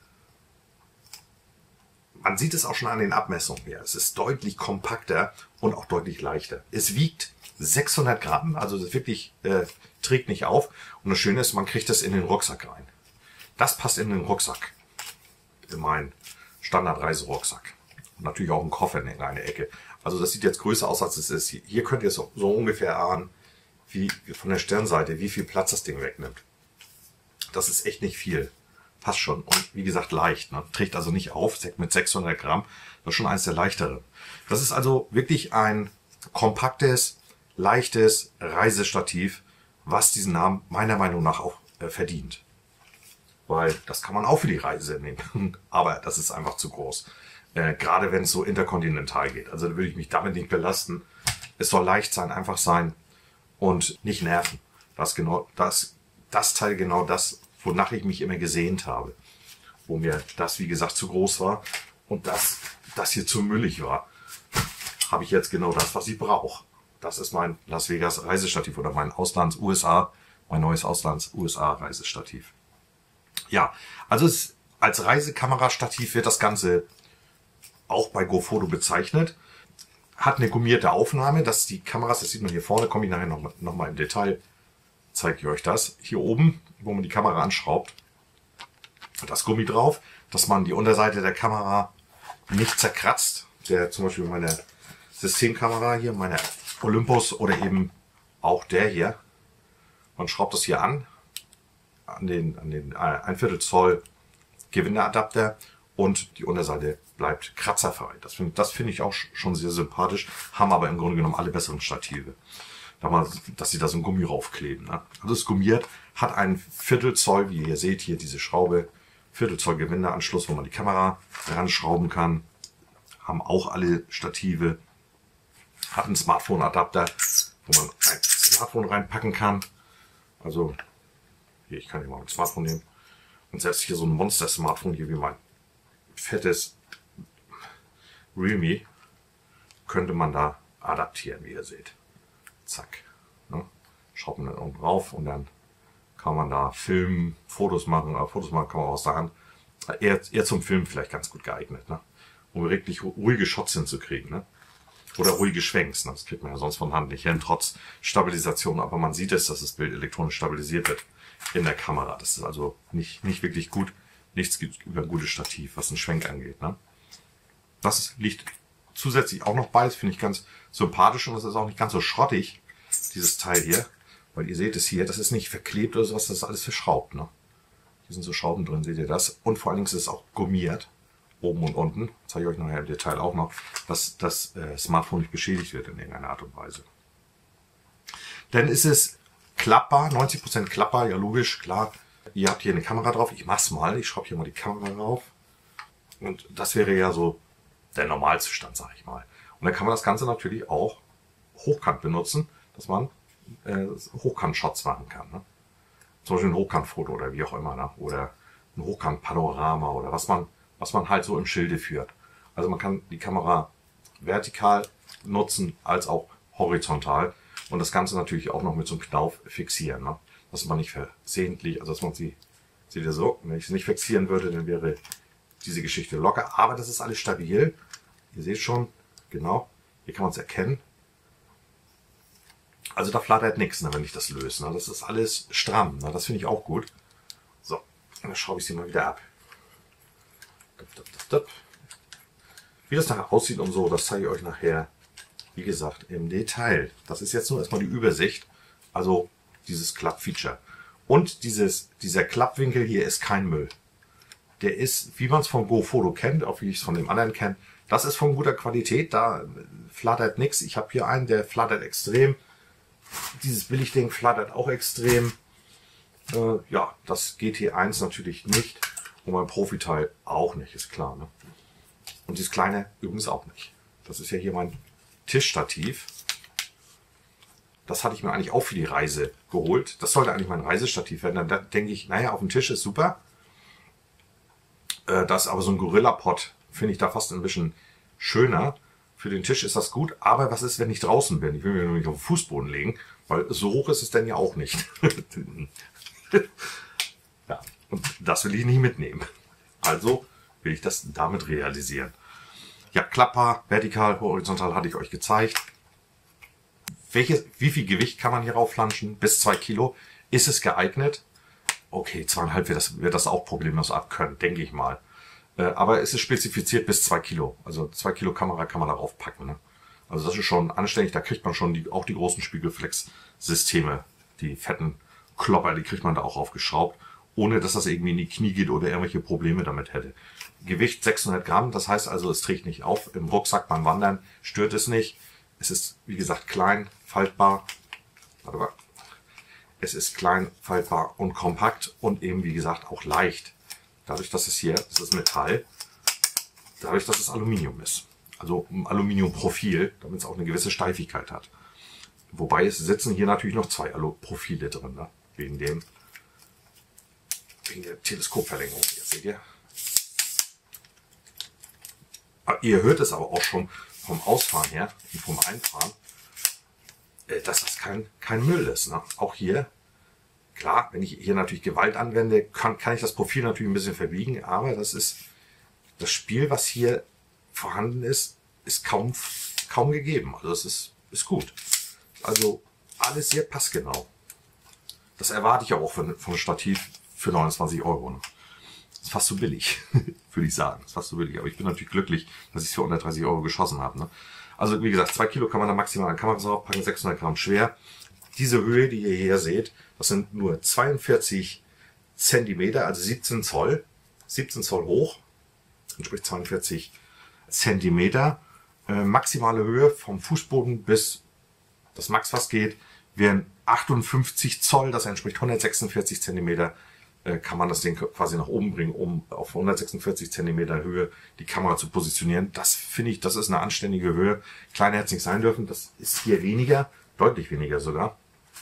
Man sieht es auch schon an den Abmessungen her. Es ist deutlich kompakter und auch deutlich leichter. Es wiegt 600 Gramm, also das wirklich trägt nicht auf. Und das Schöne ist, man kriegt das in den Rucksack rein. Das passt in den Rucksack, in meinen Standard-Reiserucksack. Und natürlich auch ein Koffer in eine Ecke. Also das sieht jetzt größer aus, als es ist. Hier könnt ihr so ungefähr ahnen, wie von der Stirnseite, wie viel Platz das Ding wegnimmt. Das ist echt nicht viel. Passt schon. Und wie gesagt, leicht. Ne? Trägt also nicht auf, mit 600 Gramm. Das ist schon eines der leichteren. Das ist also wirklich ein kompaktes, leichtes Reisestativ. was diesen Namen meiner Meinung nach auch verdient. Weil das kann man auch für die Reise nehmen. Aber das ist einfach zu groß. Gerade wenn es so interkontinental geht. Also da würde ich mich damit nicht belasten. Es soll leicht sein, einfach sein und nicht nerven. Das Teil genau das, wonach ich mich immer gesehnt habe. Wo mir das, wie gesagt, zu groß war und das hier zu müllig war, habe ich jetzt genau das, was ich brauche. Das ist mein Las Vegas Reisestativ oder mein mein neues Auslands-USA-Reisestativ. Ja, also als Reisekamerastativ wird das Ganze auch bei GoPhoto bezeichnet. Hat eine gummierte Aufnahme, dass die Kameras, das sieht man hier vorne, komme ich nachher noch mal im Detail, zeige ich euch das. Hier oben, wo man die Kamera anschraubt, das Gummi drauf, dass man die Unterseite der Kamera nicht zerkratzt. Zum Beispiel meine Systemkamera hier, meine Olympus oder eben auch der hier. Man schraubt das hier an den 1/4 Zoll Gewindeadapter und die Unterseite bleibt kratzerfrei. Das finde ich auch schon sehr sympathisch, haben aber im Grunde genommen alle besseren Stative. Dass sie da so ein Gummi raufkleben. Ne? Also es gummiert, hat einen 1/4 Zoll, wie ihr seht hier diese Schraube, 1/4 Zoll Gewindeanschluss, wo man die Kamera ranschrauben kann. Haben auch alle Stative. Hat einen Smartphone-Adapter, wo man ein Smartphone reinpacken kann. Also hier, ich kann hier mal ein Smartphone nehmen. Und selbst hier so ein Monster-Smartphone hier wie mein fettes Realme könnte man da adaptieren, wie ihr seht. Zack. Ne? Schraubt man dann unten drauf und dann kann man da filmen, Fotos machen. Aber Fotos machen kann man auch aus der Hand. Eher zum Filmen vielleicht ganz gut geeignet, ne? Um wirklich ruhige Shots hinzukriegen. Ne? Oder ruhige Schwenks. Ne? Das kriegt man ja sonst von Hand nicht hin, trotz Stabilisation. Aber man sieht es, dass das Bild elektronisch stabilisiert wird in der Kamera. Das ist also nicht wirklich gut. Nichts gibt über ein gutes Stativ, was einen Schwenk angeht. Ne? Das liegt zusätzlich auch noch bei. Das finde ich ganz sympathisch und das ist auch nicht ganz so schrottig, dieses Teil hier. Weil ihr seht es hier, das ist nicht verklebt oder sowas, das ist alles verschraubt. Ne? Hier sind so Schrauben drin, seht ihr das? Und vor allen Dingen ist es auch gummiert. Oben und unten. Das zeige ich euch nachher im Detail auch noch, dass das Smartphone nicht beschädigt wird in irgendeiner Art und Weise. Dann ist es klappbar, 90% klappbar, ja logisch, klar. Ihr habt hier eine Kamera drauf, ich mach's mal, ich schraube hier mal die Kamera drauf. Und das wäre ja so der Normalzustand, sag ich mal. Und dann kann man das Ganze natürlich auch hochkant benutzen, dass man Hochkant-Shots machen kann. Ne? Zum Beispiel ein Hochkant-Foto oder wie auch immer, ne? Oder ein Hochkant-Panorama oder was man halt so im Schilde führt. Also man kann die Kamera vertikal nutzen, als auch horizontal. Und das Ganze natürlich auch noch mit so einem Knauf fixieren. Ne? Dass man nicht versehentlich, also dass man seht ihr so, wenn ich sie nicht fixieren würde, dann wäre diese Geschichte locker. Aber das ist alles stabil. Ihr seht schon, genau, hier kann man es erkennen. Also da flattert nichts, ne, wenn ich das löse. Ne? Das ist alles stramm. Ne? Das finde ich auch gut. So, dann schraube ich sie mal wieder ab. Wie das nachher aussieht und so, das zeige ich euch nachher, wie gesagt, im Detail. Das ist jetzt nur erstmal die Übersicht, also dieses Klapp-Feature. Und dieser Klappwinkel hier ist kein Müll. Der ist, wie man es von GoPhoto kennt, auch wie ich es von dem anderen kenne, das ist von guter Qualität, da flattert nichts. Ich habe hier einen, der flattert extrem. Dieses Billigding flattert auch extrem. Ja, das GT1 natürlich nicht. Und mein Profiteil auch nicht, ist klar. Ne? Und dieses kleine übrigens auch nicht. Das ist ja hier mein Tischstativ. Das hatte ich mir eigentlich auch für die Reise geholt. Das sollte eigentlich mein Reisestativ werden. Dann denke ich, naja, auf dem Tisch ist super. Das ist aber so ein Gorilla-Pot, finde ich da fast ein bisschen schöner. Für den Tisch ist das gut. Aber was ist, wenn ich draußen bin? Ich will mir nämlich auf den Fußboden legen, weil so hoch ist es denn ja auch nicht. Ja. Und das will ich nicht mitnehmen. Also will ich das damit realisieren. Ja, klappbar, vertikal, horizontal hatte ich euch gezeigt. Wie viel Gewicht kann man hier raufflanschen? Bis 2 Kilo. Ist es geeignet? Okay, 2,5 wird das auch problemlos abkönnen, denke ich mal. Aber es ist spezifiziert bis 2 Kilo. Also 2 Kilo Kamera kann man darauf packen. Ne? Also das ist schon anständig. Da kriegt man schon auch die großen Spiegelflex-Systeme. Die fetten Klopper, die kriegt man da auch aufgeschraubt, ohne dass das irgendwie in die Knie geht oder irgendwelche Probleme damit hätte. Gewicht 600 Gramm, das heißt also, es trägt nicht auf. Im Rucksack beim Wandern stört es nicht. Es ist, wie gesagt, klein, faltbar. Warte mal. Es ist klein, faltbar und kompakt und eben, wie gesagt, auch leicht. Dadurch, dass es hier, das ist Metall, dadurch, dass es Aluminium ist. Also ein Aluminiumprofil, damit es auch eine gewisse Steifigkeit hat. Wobei es sitzen hier natürlich noch zwei Aluprofile drin, ne? wegen der Teleskopverlängerung. Jetzt seht ihr. Ihr hört es aber auch schon vom Ausfahren her und vom Einfahren, dass das kein Müll ist. Ne? Auch hier, klar, wenn ich hier natürlich Gewalt anwende, kann ich das Profil natürlich ein bisschen verbiegen, aber das Spiel, was hier vorhanden ist kaum gegeben. Also das ist gut. Also alles sehr passgenau. Das erwarte ich auch von einem Stativ für 29 Euro. Ne? Das ist fast so billig, würde ich sagen. Das ist fast so billig. Aber ich bin natürlich glücklich, dass ich es für 130 Euro geschossen habe. Ne? Also wie gesagt, 2 Kilo kann man da maximal an Kameras draufpacken, 600 Gramm schwer. Diese Höhe, die ihr hier seht, das sind nur 42 Zentimeter, also 17 Zoll. 17 Zoll hoch, entspricht 42 Zentimeter. Maximale Höhe vom Fußboden bis das Max, was geht, wären 58 Zoll, das entspricht 146 Zentimeter. Kann man das Ding quasi nach oben bringen, um auf 146 Zentimeter Höhe die Kamera zu positionieren. Das finde ich, das ist eine anständige Höhe. Kleiner hätte es nicht sein dürfen, das ist hier weniger, deutlich weniger sogar.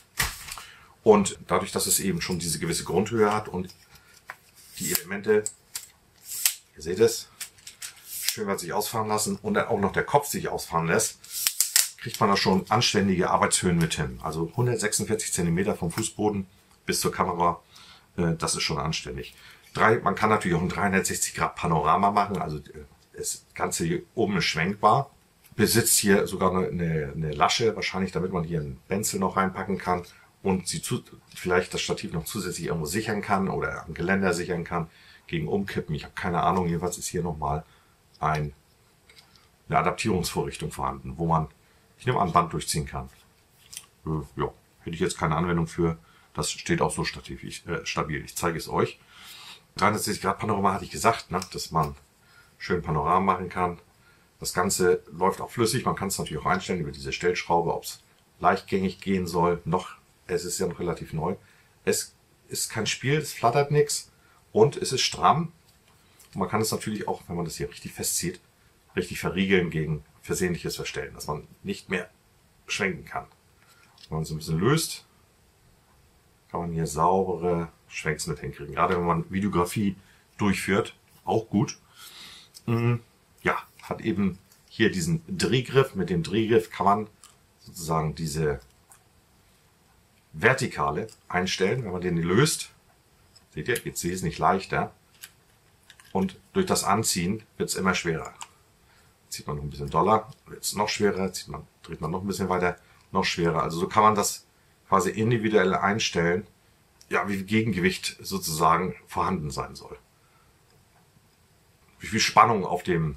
Und dadurch, dass es eben schon diese gewisse Grundhöhe hat und die Elemente, ihr seht es, schön wird sich ausfahren lassen und dann auch noch der Kopf sich ausfahren lässt, kriegt man da schon anständige Arbeitshöhen mit hin. Also 146 Zentimeter vom Fußboden bis zur Kamera, das ist schon anständig. Man kann natürlich auch ein 360 Grad Panorama machen, also das Ganze hier oben ist schwenkbar. Besitzt hier sogar eine Lasche, wahrscheinlich damit man hier einen Benzel noch reinpacken kann und vielleicht das Stativ noch zusätzlich irgendwo sichern kann oder am Geländer sichern kann gegen Umkippen. Ich habe keine Ahnung, jedenfalls ist hier nochmal eine Adaptierungsvorrichtung vorhanden, wo man, ich nehme an, Band durchziehen kann. Ja, hätte ich jetzt keine Anwendung für. Das steht auch so stabil. Ich zeige es euch. 360 Grad Panorama hatte ich gesagt, ne, dass man schön Panorama machen kann. Das Ganze läuft auch flüssig. Man kann es natürlich auch einstellen über diese Stellschraube, ob es leichtgängig gehen soll. Es ist ja noch relativ neu. Es ist kein Spiel, es flattert nichts und es ist stramm. Und man kann es natürlich auch, wenn man das hier richtig festzieht, richtig verriegeln gegen versehentliches Verstellen, dass man nicht mehr schwenken kann. Wenn man es ein bisschen löst, kann man hier saubere Schwenks mit hinkriegen. Gerade wenn man Videografie durchführt, auch gut. Ja, hat eben hier diesen Drehgriff. Mit dem Drehgriff kann man sozusagen diese Vertikale einstellen. Wenn man den löst, seht ihr, jetzt ist es nicht leichter. Und durch das Anziehen wird es immer schwerer. Zieht man noch ein bisschen doller, wird es noch schwerer, dreht man noch ein bisschen weiter, noch schwerer. Also so kann man das quasi individuell einstellen, ja, wie viel Gegengewicht sozusagen vorhanden sein soll. Wie viel Spannung auf dem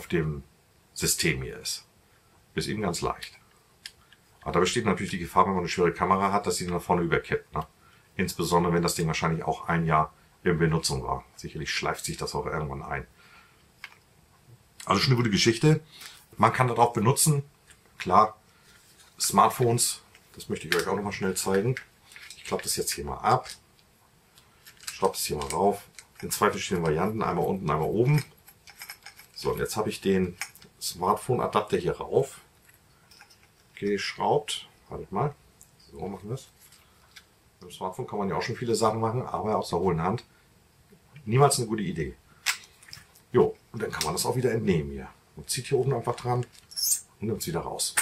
System hier ist. Ist eben ganz leicht. Aber da besteht natürlich die Gefahr, wenn man eine schwere Kamera hat, dass sie nach vorne überkippt. Ne? Insbesondere, wenn das Ding wahrscheinlich auch ein Jahr in Benutzung war. Sicherlich schleift sich das auch irgendwann ein. Also schon eine gute Geschichte. Man kann das auch benutzen. Klar, Smartphones, das möchte ich euch auch nochmal schnell zeigen. Ich klappe das jetzt hier mal ab. Schraube es hier mal rauf. In zwei verschiedenen Varianten, einmal unten, einmal oben. So, und jetzt habe ich den Smartphone-Adapter hier rauf geschraubt. Wartet mal. So machen wir es. Mit dem Smartphone kann man ja auch schon viele Sachen machen, aber aus der hohlen Hand niemals eine gute Idee. Jo, und dann kann man das auch wieder entnehmen hier. Man zieht hier oben einfach dran und nimmt es wieder raus.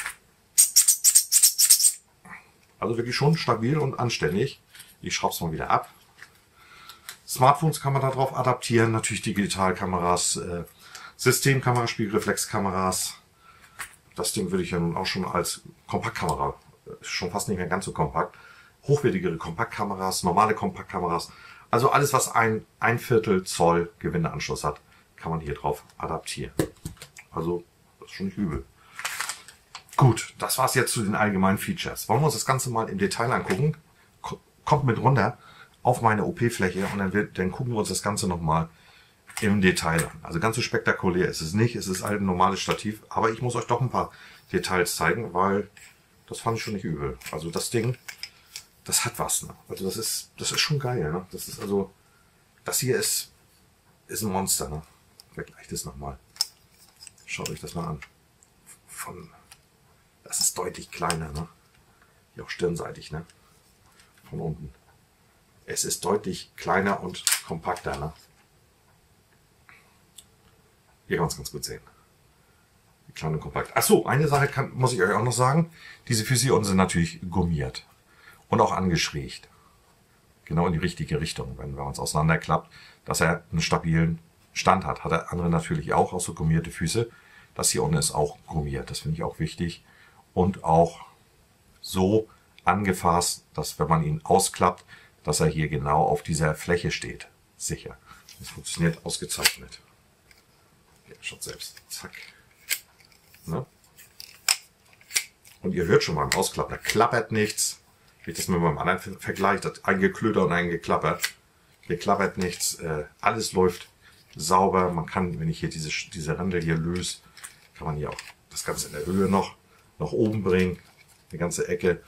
Also wirklich schon stabil und anständig. Ich schraube es mal wieder ab. Smartphones kann man darauf adaptieren. Natürlich Digitalkameras, Systemkameras, Spiegelreflexkameras. Das Ding würde ich ja nun auch schon als Kompaktkamera, schon fast nicht mehr ganz so kompakt. Hochwertigere Kompaktkameras, normale Kompaktkameras. Also alles, was ein Viertel Zoll Gewindeanschluss hat, kann man hier drauf adaptieren. Also das ist schon nicht übel. Gut, das war's jetzt zu den allgemeinen Features. Wollen wir uns das Ganze mal im Detail angucken? Kommt mit runter auf meine OP-Fläche und dann gucken wir uns das Ganze nochmal im Detail an. Also ganz so spektakulär ist es nicht. Es ist halt ein normales Stativ, aber ich muss euch doch ein paar Details zeigen, weil das fand ich schon nicht übel. Also das Ding das hat was. Ne? Also das ist schon geil. Ne? Das ist also, das hier ist ein Monster. Ne? Vergleicht es nochmal. Schaut euch das mal an. Das ist deutlich kleiner. Ne? Hier auch stirnseitig. Ne? Von unten. Es ist deutlich kleiner und kompakter. Ne? Hier kann man es ganz gut sehen. Klein und kompakt. Achso, eine Sache muss ich euch auch noch sagen. Diese Füße hier unten sind natürlich gummiert. Und auch angeschrägt. Genau in die richtige Richtung, wenn man es auseinanderklappt, dass er einen stabilen Stand hat. Hat der andere natürlich auch so gummierte Füße. Das hier unten ist auch gummiert. Das finde ich auch wichtig. Und auch so angefasst, dass wenn man ihn ausklappt, dass er hier genau auf dieser Fläche steht. Sicher. Das funktioniert ausgezeichnet. Ja, schaut selbst. Zack. Ne? Und ihr hört schon beim Ausklappen, da klappert nichts. Wie ich das mit meinem anderen Vergleich, das eingeklöter und eingeklappert. Hier klappert nichts, alles läuft sauber. Man kann, wenn ich hier diese Ränder hier löse, kann man hier auch das Ganze in der Höhe noch nach oben bringen. Die ganze Ecke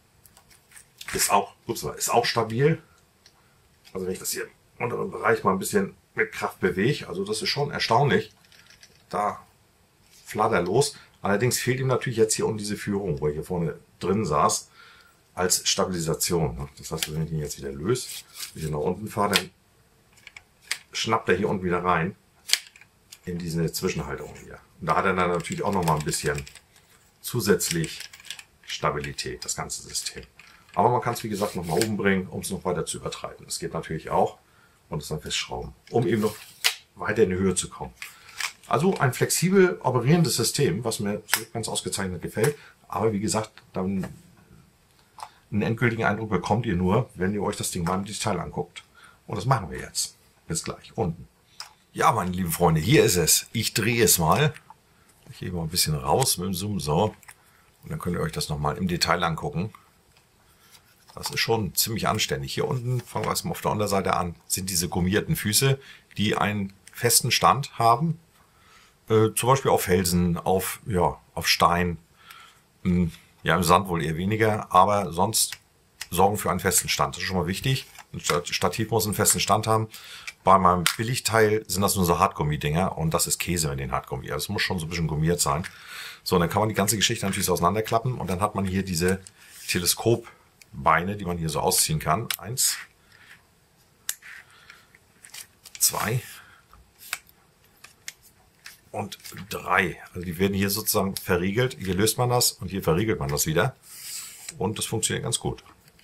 ist auch stabil. Also wenn ich das hier im unteren Bereich mal ein bisschen mit Kraft bewege, also das ist schon erstaunlich. Da flatterlos. Allerdings fehlt ihm natürlich jetzt hier unten diese Führung, wo er hier vorne drin saß, als Stabilisation. Das heißt, wenn ich ihn jetzt wieder löse, wenn ich nach unten fahre, dann schnappt er hier unten wieder rein in diese Zwischenhalterung hier. Und da hat er dann natürlich auch noch mal ein bisschen zusätzlich Stabilität, das ganze System. Aber man kann es, wie gesagt, noch mal oben bringen, um es noch weiter zu übertreiben. Das geht natürlich auch. Und es dann festschrauben, um eben noch weiter in die Höhe zu kommen. Also ein flexibel operierendes System, was mir ganz ausgezeichnet gefällt. Aber wie gesagt, dann einen endgültigen Eindruck bekommt ihr nur, wenn ihr euch das Ding mal im Detail anguckt. Und das machen wir jetzt. Bis gleich. Unten. Ja, meine lieben Freunde, hier ist es. Ich drehe es mal. Ich gehe mal ein bisschen raus mit dem Zoom so. Und dann könnt ihr euch das nochmal im Detail angucken. Das ist schon ziemlich anständig. Hier unten, fangen wir erstmal auf der Unterseite an, sind diese gummierten Füße, die einen festen Stand haben. Zum Beispiel auf Felsen, auf Stein. Ja, im Sand wohl eher weniger, aber sonst sorgen für einen festen Stand. Das ist schon mal wichtig. Ein Stativ muss einen festen Stand haben. Bei meinem Billigteil sind das nur so Hartgummi-Dinger und das ist Käse mit den Hartgummi. Also es muss schon so ein bisschen gummiert sein. So, und dann kann man die ganze Geschichte natürlich so auseinanderklappen und dann hat man hier diese Teleskopbeine, die man hier so ausziehen kann. 1, 2 und 3. Also die werden hier sozusagen verriegelt. Hier löst man das und hier verriegelt man das wieder. Und das funktioniert ganz gut.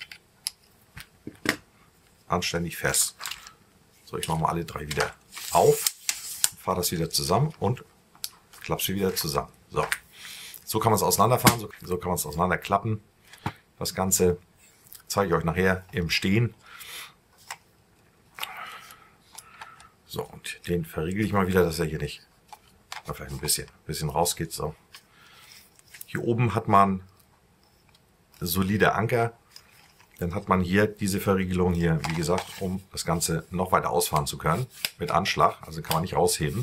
Anständig fest. So, ich mache mal alle 3 wieder auf, fahre das wieder zusammen und klappe sie wieder zusammen. So kann man es auseinanderfahren, so kann man es auseinanderklappen. Das Ganze zeige ich euch nachher im Stehen. So, und den verriegel ich mal wieder, dass er hier nicht vielleicht ein bisschen rausgeht. So. Hier oben hat man solide Anker. Dann hat man hier diese Verriegelung hier, wie gesagt, um das Ganze noch weiter ausfahren zu können. Mit Anschlag, also kann man nicht rausheben.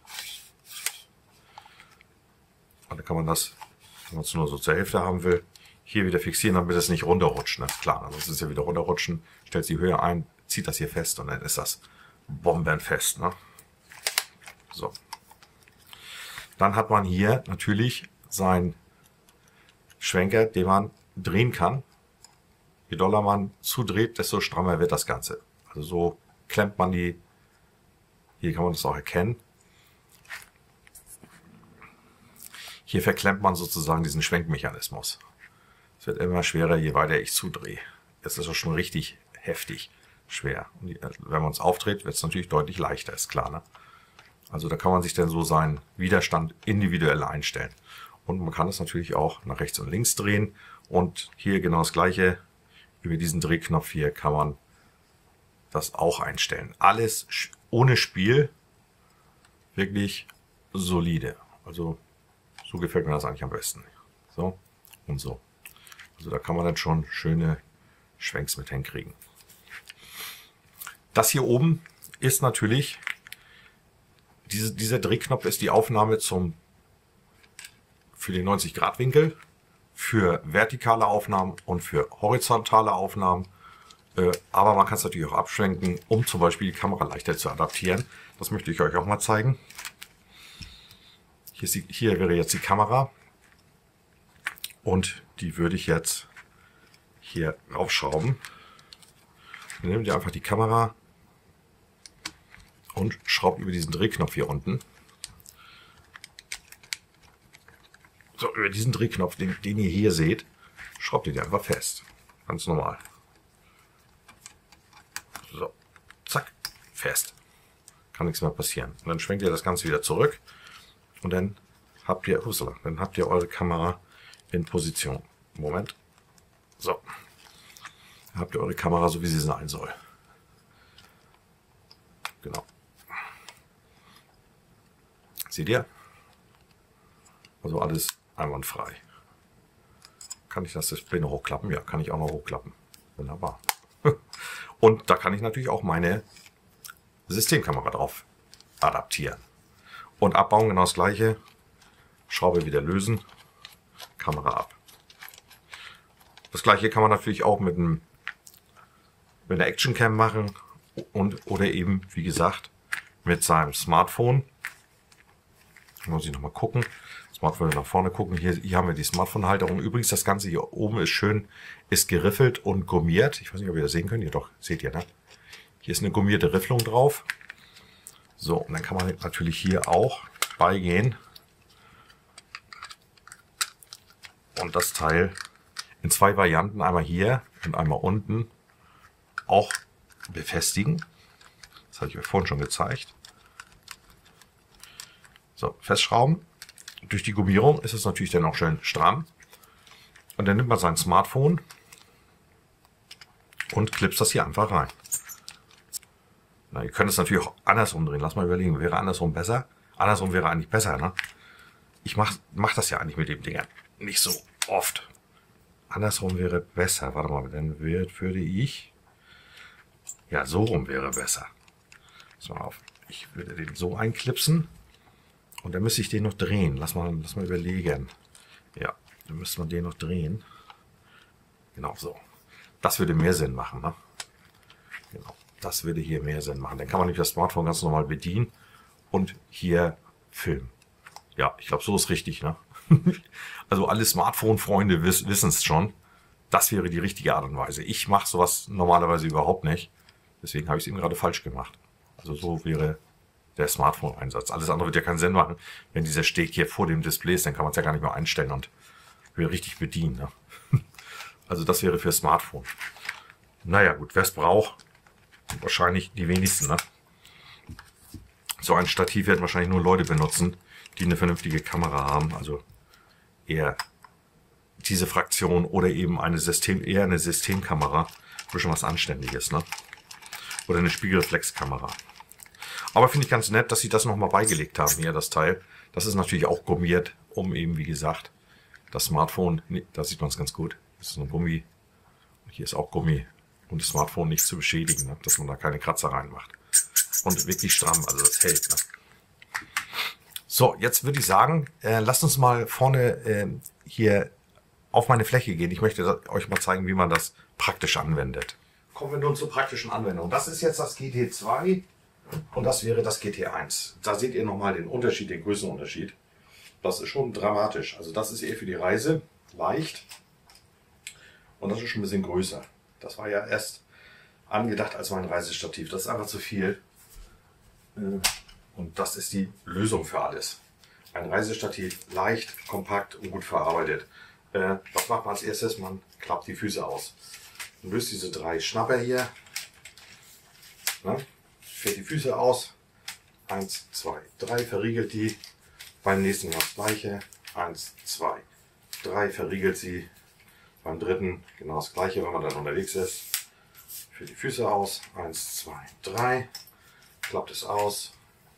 Und dann kann man das, wenn man es nur so zur Hälfte haben will, hier wieder fixieren, damit es nicht runterrutscht. Ne? Klar, ansonsten ist es ja wieder runterrutschen, stellt die Höhe ein, zieht das hier fest und dann ist das bombenfest. Ne? So. Dann hat man hier natürlich seinen Schwenker, den man drehen kann. Je doller man zudreht, desto strammer wird das Ganze. Also so klemmt man die, hier kann man das auch erkennen. Hier verklemmt man sozusagen diesen Schwenkmechanismus. Es wird immer schwerer, je weiter ich zudrehe. Jetzt ist es schon richtig heftig schwer. Und wenn man es aufdreht, wird es natürlich deutlich leichter, ist klar. Ne? Also da kann man sich dann so seinen Widerstand individuell einstellen. Und man kann es natürlich auch nach rechts und links drehen. Und hier genau das gleiche. Über diesen Drehknopf hier kann man das auch einstellen. Alles ohne Spiel. Wirklich solide. Also so gefällt mir das eigentlich am besten. So und so. Also da kann man dann schon schöne Schwenks mit hinkriegen. Das hier oben ist natürlich, dieser Drehknopf ist die Aufnahme für den 90-Grad-Winkel für vertikale Aufnahmen und für horizontale Aufnahmen. Aber man kann es natürlich auch abschwenken, um zum Beispiel die Kamera leichter zu adaptieren. Das möchte ich euch auch mal zeigen. Hier wäre jetzt die Kamera. Und die würde ich jetzt hier raufschrauben. Dann nehmt ihr einfach die Kamera und schraubt über diesen Drehknopf hier unten. So, über diesen Drehknopf, den ihr hier seht, schraubt ihr die einfach fest. Ganz normal. So, zack, fest. Kann nichts mehr passieren. Und dann schwenkt ihr das Ganze wieder zurück und dann habt ihr, eure Kamera in Position. Moment. So. Dann habt ihr eure Kamera so, wie sie sein soll. Genau. Seht ihr? Also alles einwandfrei. Kann ich das Display noch hochklappen? Ja, kann ich auch noch hochklappen. Wunderbar. Und da kann ich natürlich auch meine Systemkamera drauf adaptieren. Und abbauen genau das gleiche. Schraube wieder lösen. Kamera ab. Das gleiche kann man natürlich auch mit einer Actioncam machen. Oder eben, wie gesagt, mit seinem Smartphone. Muss ich nochmal gucken. Smartphone nach vorne gucken. Hier haben wir die Smartphone-Halterung. Übrigens, das Ganze hier oben ist schön, ist geriffelt und gummiert. Ich weiß nicht, ob ihr das sehen könnt. Ihr doch, seht ihr, ne? Hier ist eine gummierte Rifflung drauf. So, und dann kann man natürlich hier auch beigehen und das Teil in zwei Varianten, einmal hier und einmal unten, auch befestigen. Das habe ich euch vorhin schon gezeigt. So, festschrauben. Durch die Gummierung ist es natürlich dann auch schön stramm. Und dann nimmt man sein Smartphone und klipst das hier einfach rein. Na, ihr könnt es natürlich auch andersrum drehen. Lass mal überlegen, wäre andersrum besser? Andersrum wäre eigentlich besser, ne? Ich mach das ja eigentlich mit dem Ding nicht so oft. Andersrum wäre besser. Warte mal, dann würde ich... Ja, so rum wäre besser. Pass mal auf. Ich würde den so einklipsen. Und dann müsste ich den noch drehen. Lass mal überlegen. Ja, dann müsste man den noch drehen. Genau so. Das würde mehr Sinn machen, ne? Genau. Das würde hier mehr Sinn machen. Dann kann man nämlich das Smartphone ganz normal bedienen und hier filmen. Ja, ich glaube, so ist richtig, ne? Also alle Smartphone-Freunde wissen es schon. Das wäre die richtige Art und Weise. Ich mache sowas normalerweise überhaupt nicht. Deswegen habe ich es eben gerade falsch gemacht. Also so wäre der Smartphone-Einsatz. Alles andere wird ja keinen Sinn machen. Wenn dieser Steg hier vor dem Display ist, dann kann man es ja gar nicht mehr einstellen und wieder richtig bedienen. Ne? Also das wäre für Smartphone. Naja gut, wer es braucht, wahrscheinlich die wenigsten. Ne? So ein Stativ werden wahrscheinlich nur Leute benutzen, die eine vernünftige Kamera haben. Also eher diese Fraktion oder eben eher eine Systemkamera. Für schon was Anständiges. Ne? Oder eine Spiegelreflexkamera. Aber finde ich ganz nett, dass sie das nochmal beigelegt haben, hier das Teil. Das ist natürlich auch gummiert, um eben, wie gesagt, das Smartphone, da sieht man es ganz gut, das ist ein Gummi, hier ist auch Gummi, um das Smartphone nicht zu beschädigen, ne? Dass man da keine Kratzer reinmacht. Und wirklich stramm, also das hält. Ne? So, jetzt würde ich sagen, lasst uns mal vorne hier auf meine Fläche gehen. Ich möchte euch mal zeigen, wie man das praktisch anwendet. Kommen wir nun zur praktischen Anwendung. Das ist jetzt das GT2. Und das wäre das GT1. Da seht ihr nochmal den Unterschied, den Größenunterschied. Das ist schon dramatisch. Also das ist eher für die Reise leicht. Und das ist schon ein bisschen größer. Das war ja erst angedacht als mein Reisestativ. Das ist einfach zu viel. Und das ist die Lösung für alles. Ein Reisestativ, leicht, kompakt und gut verarbeitet. Was macht man als erstes? Man klappt die Füße aus. Man löst diese drei Schnapper hier. Ne? Fährt die Füße aus. 1, 2, 3, verriegelt die. Beim nächsten Mal das gleiche. 1, 2, 3, verriegelt sie. Beim dritten genau das gleiche, wenn man dann unterwegs ist. Fährt die Füße aus. 1, 2, 3. Klappt es aus.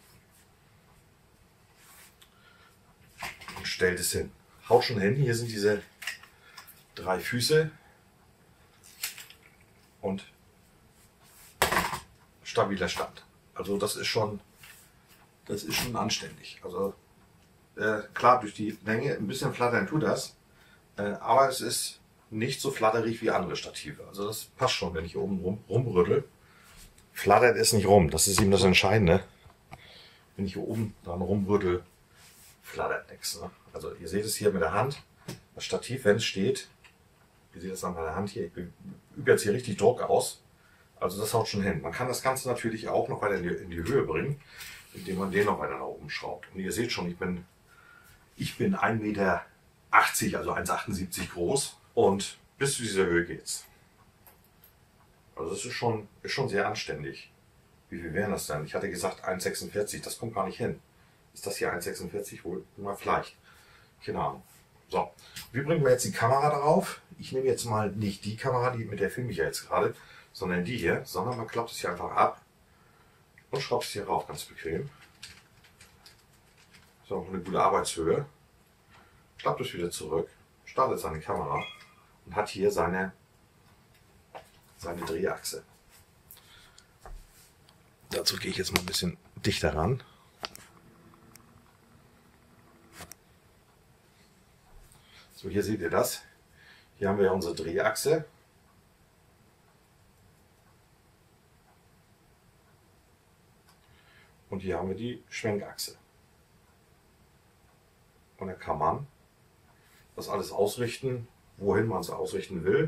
Und stellt es hin. Haut schon hin. Hier sind diese drei Füße. Und stabiler Stand. Also das ist schon anständig. Also klar, durch die Länge ein bisschen flattern tut das, Aber es ist nicht so flatterig wie andere Stative. Also das passt schon, wenn ich oben rumrüttel. Flattert es nicht rum. Das ist eben das Entscheidende. Wenn ich hier oben dran rumrüttel, flattert nichts. Ne? Also ihr seht es hier mit der Hand. Das Stativ, wenn es steht, ihr seht es an meiner Hand hier, ich übe jetzt hier richtig Druck aus. Also das haut schon hin. Man kann das Ganze natürlich auch noch weiter in die Höhe bringen, indem man den noch weiter nach oben schraubt. Und ihr seht schon, ich bin 1,80 Meter, also 1,78 groß und bis zu dieser Höhe geht's. Also das ist schon sehr anständig. Wie viel wären das denn? Ich hatte gesagt 1,46, das kommt gar nicht hin. Ist das hier 1,46 wohl? Na, vielleicht. Keine Ahnung. So, wie bringen wir jetzt die Kamera darauf? Ich nehme jetzt mal nicht die Kamera, mit der filme ich ja jetzt gerade, sondern die hier, sondern man klappt es hier einfach ab und schraubt es hier rauf, ganz bequem. So, eine gute Arbeitshöhe. Klappt es wieder zurück, startet seine Kamera und hat hier seine Drehachse. Dazu gehe ich jetzt mal ein bisschen dichter ran. So, hier seht ihr das. Hier haben wir unsere Drehachse. Und hier haben wir die Schwenkachse. Und dann kann man das alles ausrichten, wohin man es ausrichten will.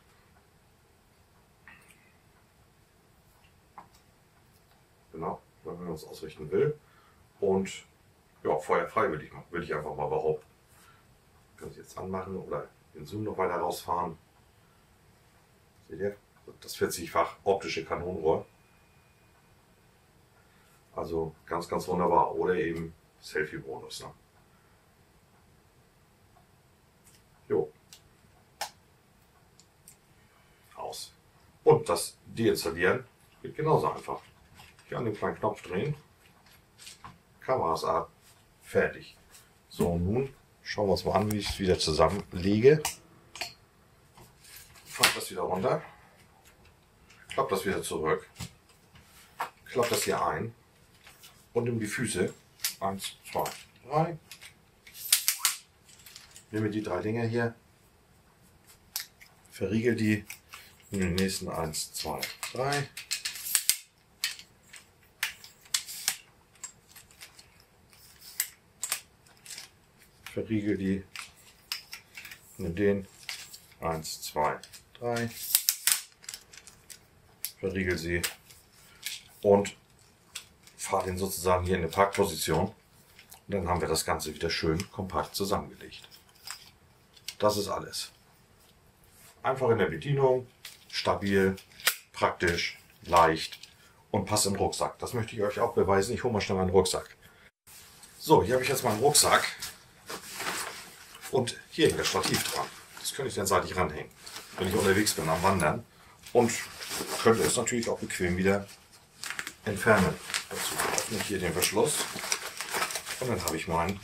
Genau, wenn man es ausrichten will. Und ja, feuerfrei will ich einfach mal behaupten. Können Sie jetzt anmachen oder den Zoom noch weiter rausfahren. Seht ihr? Das 40-fach optische Kanonenrohr. Also ganz, ganz wunderbar. Oder eben Selfie-Bonus. Ne? Jo. Aus. Und das Deinstallieren geht genauso einfach. Hier an den kleinen Knopf drehen. Kameras ab. Fertig. So, und nun schauen wir uns mal an, wie ich es wieder zusammenlege. Fasse das wieder runter. Klappe das wieder zurück. Klappe das hier ein. Und nimm die Füße. 1, 2, 3. Nehme die 3 Dinger hier. Verriegel die. In den nächsten 1, 2, 3. Verriegel die. Nimm den. 1, 2, 3. Verriegel sie. Und fahre den sozusagen hier in eine Parkposition. Und dann haben wir das Ganze wieder schön kompakt zusammengelegt. Das ist alles. Einfach in der Bedienung, stabil, praktisch, leicht und passt im Rucksack. Das möchte ich euch auch beweisen. Ich hole mal schnell meinen Rucksack. So, hier habe ich jetzt meinen Rucksack und hier hängt das Stativ dran. Das könnte ich dann seitlich ranhängen, wenn ich unterwegs bin am Wandern, und könnte es natürlich auch bequem wieder entfernen. Dazu öffne ich hier den Verschluss und dann habe ich mein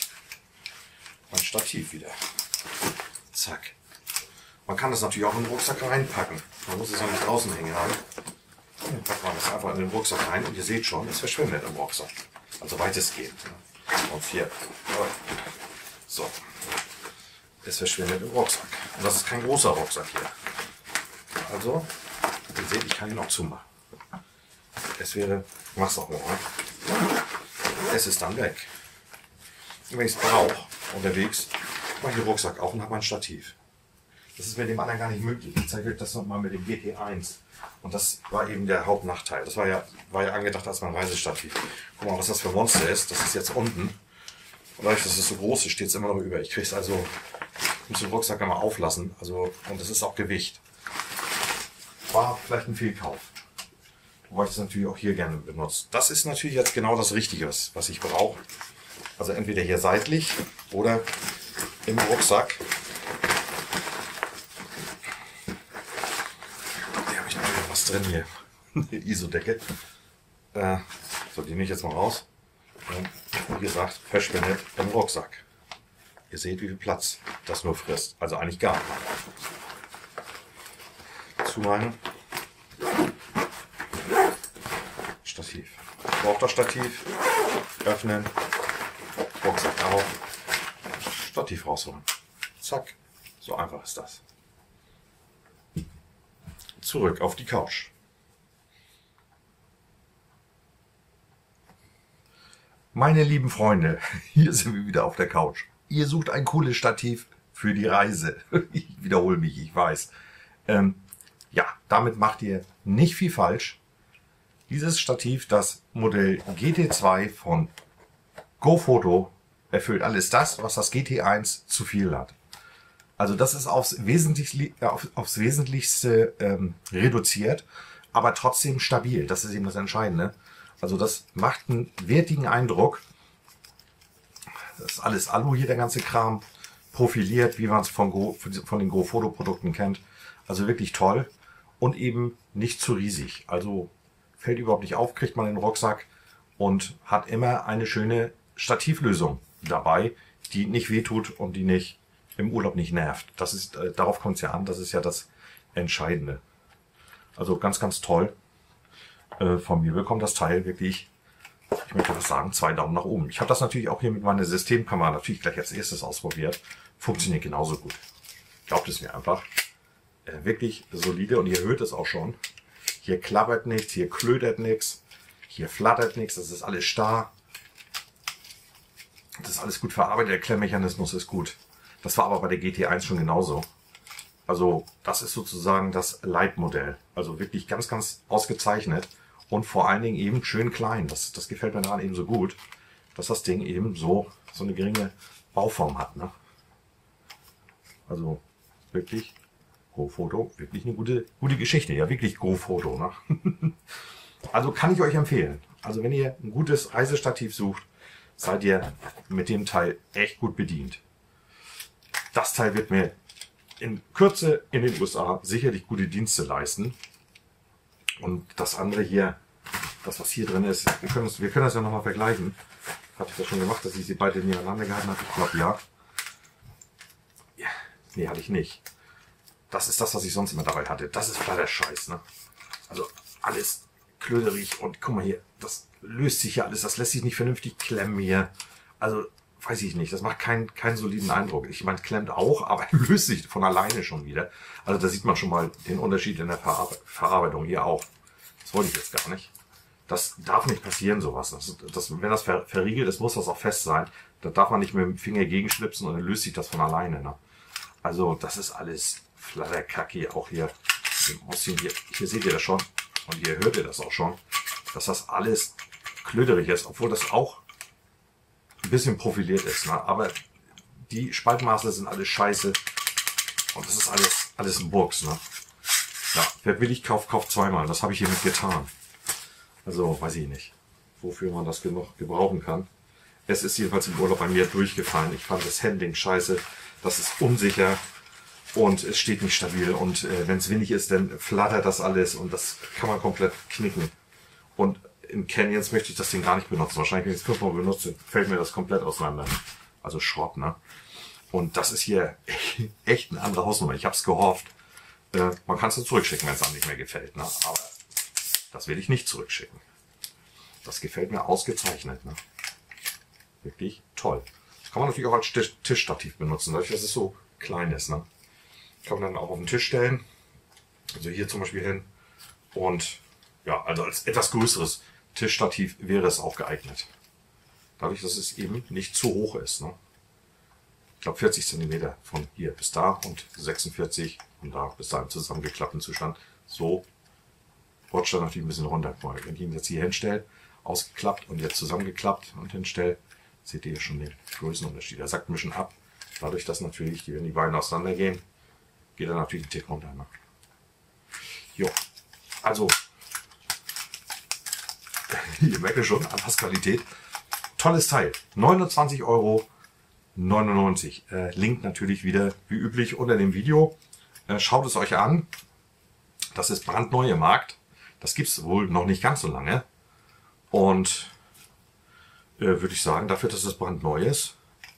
Stativ wieder. Zack. Man kann das natürlich auch in den Rucksack reinpacken. Man muss es ja nicht draußen hängen haben. Dann packt man das einfach in den Rucksack rein und ihr seht schon, es verschwindet im Rucksack. Also weitestgehend. Und hier. So. Es verschwindet im Rucksack. Und das ist kein großer Rucksack hier. Also, ihr seht, ich kann ihn auch zumachen. Es wäre, ich mach's auch mal. Es ist dann weg. Und wenn ich es brauche, unterwegs, mache ich den Rucksack auf und habe mein Stativ. Das ist mit dem anderen gar nicht möglich. Ich zeige euch das nochmal mit dem GT1. Und das war eben der Hauptnachteil. Das war ja angedacht als mein Reisestativ. Guck mal, was das für ein Monster ist. Das ist jetzt unten. Und dadurch, dass es so groß ist, steht es immer noch über. Ich kriege es also, ich muss den Rucksack einmal auflassen. Also, und das ist auch Gewicht. War vielleicht ein Fehlkauf. Wobei ich das natürlich auch hier gerne benutze. Das ist natürlich jetzt genau das Richtige, was ich brauche. Also entweder hier seitlich oder im Rucksack. Hier habe ich noch was drin hier. Eine ISO-Decke. So, die nehme ich jetzt mal raus. Und wie gesagt, verschwindet im Rucksack. Ihr seht, wie viel Platz das nur frisst. Also eigentlich gar nicht. Zumachen. Stativ. Braucht das Stativ. Öffnen. Rucksack auf. Stativ rausholen. Zack. So einfach ist das. Zurück auf die Couch. Meine lieben Freunde, hier sind wir wieder auf der Couch. Ihr sucht ein cooles Stativ für die Reise. Ich wiederhole mich, ich weiß. Ja, damit macht ihr nicht viel falsch. Dieses Stativ, das Modell GT2 von GoPhoto, erfüllt alles das, was das GT1 zu viel hat. Also das ist aufs Wesentlichste reduziert, aber trotzdem stabil. Das ist eben das Entscheidende. Also das macht einen wertigen Eindruck. Das ist alles Alu hier, der ganze Kram. Profiliert, wie man es von den GoPhoto-Produkten kennt. Also wirklich toll. Und eben nicht zu riesig. Also fällt überhaupt nicht auf, kriegt man in den Rucksack und hat immer eine schöne Stativlösung dabei, die nicht wehtut und die nicht im Urlaub nicht nervt. Das ist, darauf kommt es ja an, das ist ja das Entscheidende. Also ganz, ganz toll. Von mir bekommt das Teil wirklich, ich möchte was sagen, 2 Daumen nach oben. Ich habe das natürlich auch hier mit meiner Systemkamera natürlich gleich als erstes ausprobiert. Funktioniert genauso gut. Glaubt es mir einfach. Wirklich solide und ihr hört es auch schon. Hier klappert nichts, hier klödert nichts, hier flattert nichts, das ist alles starr. Das ist alles gut verarbeitet, der Klemmmechanismus ist gut. Das war aber bei der GT1 schon genauso. Also das ist sozusagen das Leitmodell. Also wirklich ganz, ganz ausgezeichnet und vor allen Dingen eben schön klein. Das gefällt mir daran eben so gut, dass das Ding eben so eine geringe Bauform hat. Ne? Also wirklich GoPhoto, wirklich eine gute Geschichte. Ja, wirklich GoPhoto. Ne? Also kann ich euch empfehlen. Also wenn ihr ein gutes Reisestativ sucht, seid ihr mit dem Teil echt gut bedient. Das Teil wird mir in Kürze in den USA sicherlich gute Dienste leisten. Und das andere hier, das was hier drin ist, wir können das ja nochmal vergleichen. Hatte ich das schon gemacht, dass ich sie beide nebeneinander gehalten habe? Ich glaube ja. Nee, hatte ich nicht. Das ist das, was ich sonst immer dabei hatte. Das ist leider Scheiß, ne? Also alles klöderig und guck mal hier, das löst sich ja alles, das lässt sich nicht vernünftig klemmen hier. Also, weiß ich nicht, das macht keinen soliden Eindruck. Ich meine, klemmt auch, aber löst sich von alleine schon wieder. Also da sieht man schon mal den Unterschied in der Verarbeitung hier auch. Das wollte ich jetzt gar nicht. Das darf nicht passieren, sowas. Wenn das verriegelt ist, muss das auch fest sein. Da darf man nicht mit dem Finger gegenschnipsen und dann löst sich das von alleine. Ne? Also das ist alles Flatterkacke, auch hier. Hier seht ihr das schon und hier hört ihr das auch schon, dass das alles klöderig ist, obwohl das auch ein bisschen profiliert ist. Ne? Aber die Spaltmaße sind alles scheiße und das ist alles ein Burks. Ne? Ja, wer billig kauft, kauft zweimal. Das habe ich hiermit getan. Also weiß ich nicht, wofür man das noch gebrauchen kann. Es ist jedenfalls im Urlaub bei mir durchgefallen. Ich fand das Handling scheiße, das ist unsicher und es steht nicht stabil. Und wenn es windig ist, dann flattert das alles und das kann man komplett knicken. Und in Canyons möchte ich das Ding gar nicht benutzen. Wahrscheinlich, wenn ich es 5-mal benutze, fällt mir das komplett auseinander. Also Schrott, ne? Und das ist hier echt eine andere Hausnummer. Ich habe es gehofft. Man kann es dann zurückschicken, wenn es einem nicht mehr gefällt. Ne? Aber das will ich nicht zurückschicken. Das gefällt mir ausgezeichnet. Ne? Wirklich toll. Kann man natürlich auch als Tischstativ benutzen, dadurch, dass es so klein ist. Ne? Kann man dann auch auf den Tisch stellen. Also hier zum Beispiel hin. Und ja, also als etwas größeres Tischstativ wäre es auch geeignet. Dadurch, dass es eben nicht zu hoch ist. Ne? Ich glaube 40 cm von hier bis da und 46 von da bis da im zusammengeklappten Zustand. So rutscht er natürlich ein bisschen runter. Wenn ich ihn jetzt hier hinstelle, ausgeklappt und jetzt zusammengeklappt und hinstelle, seht ihr schon den Größenunterschied. Er sackt ein bisschen ab. Dadurch, dass natürlich, wenn die Beine auseinander gehen, geht er natürlich einen Tick runter. Ne? Jo, also, ihr merkt schon, Anpassqualität. Tolles Teil. 29,99 €. Link natürlich wieder wie üblich unter dem Video. Schaut es euch an. Das ist brandneu im Markt. Das gibt es wohl noch nicht ganz so lange. Und würde ich sagen, dafür, dass es brandneu ist,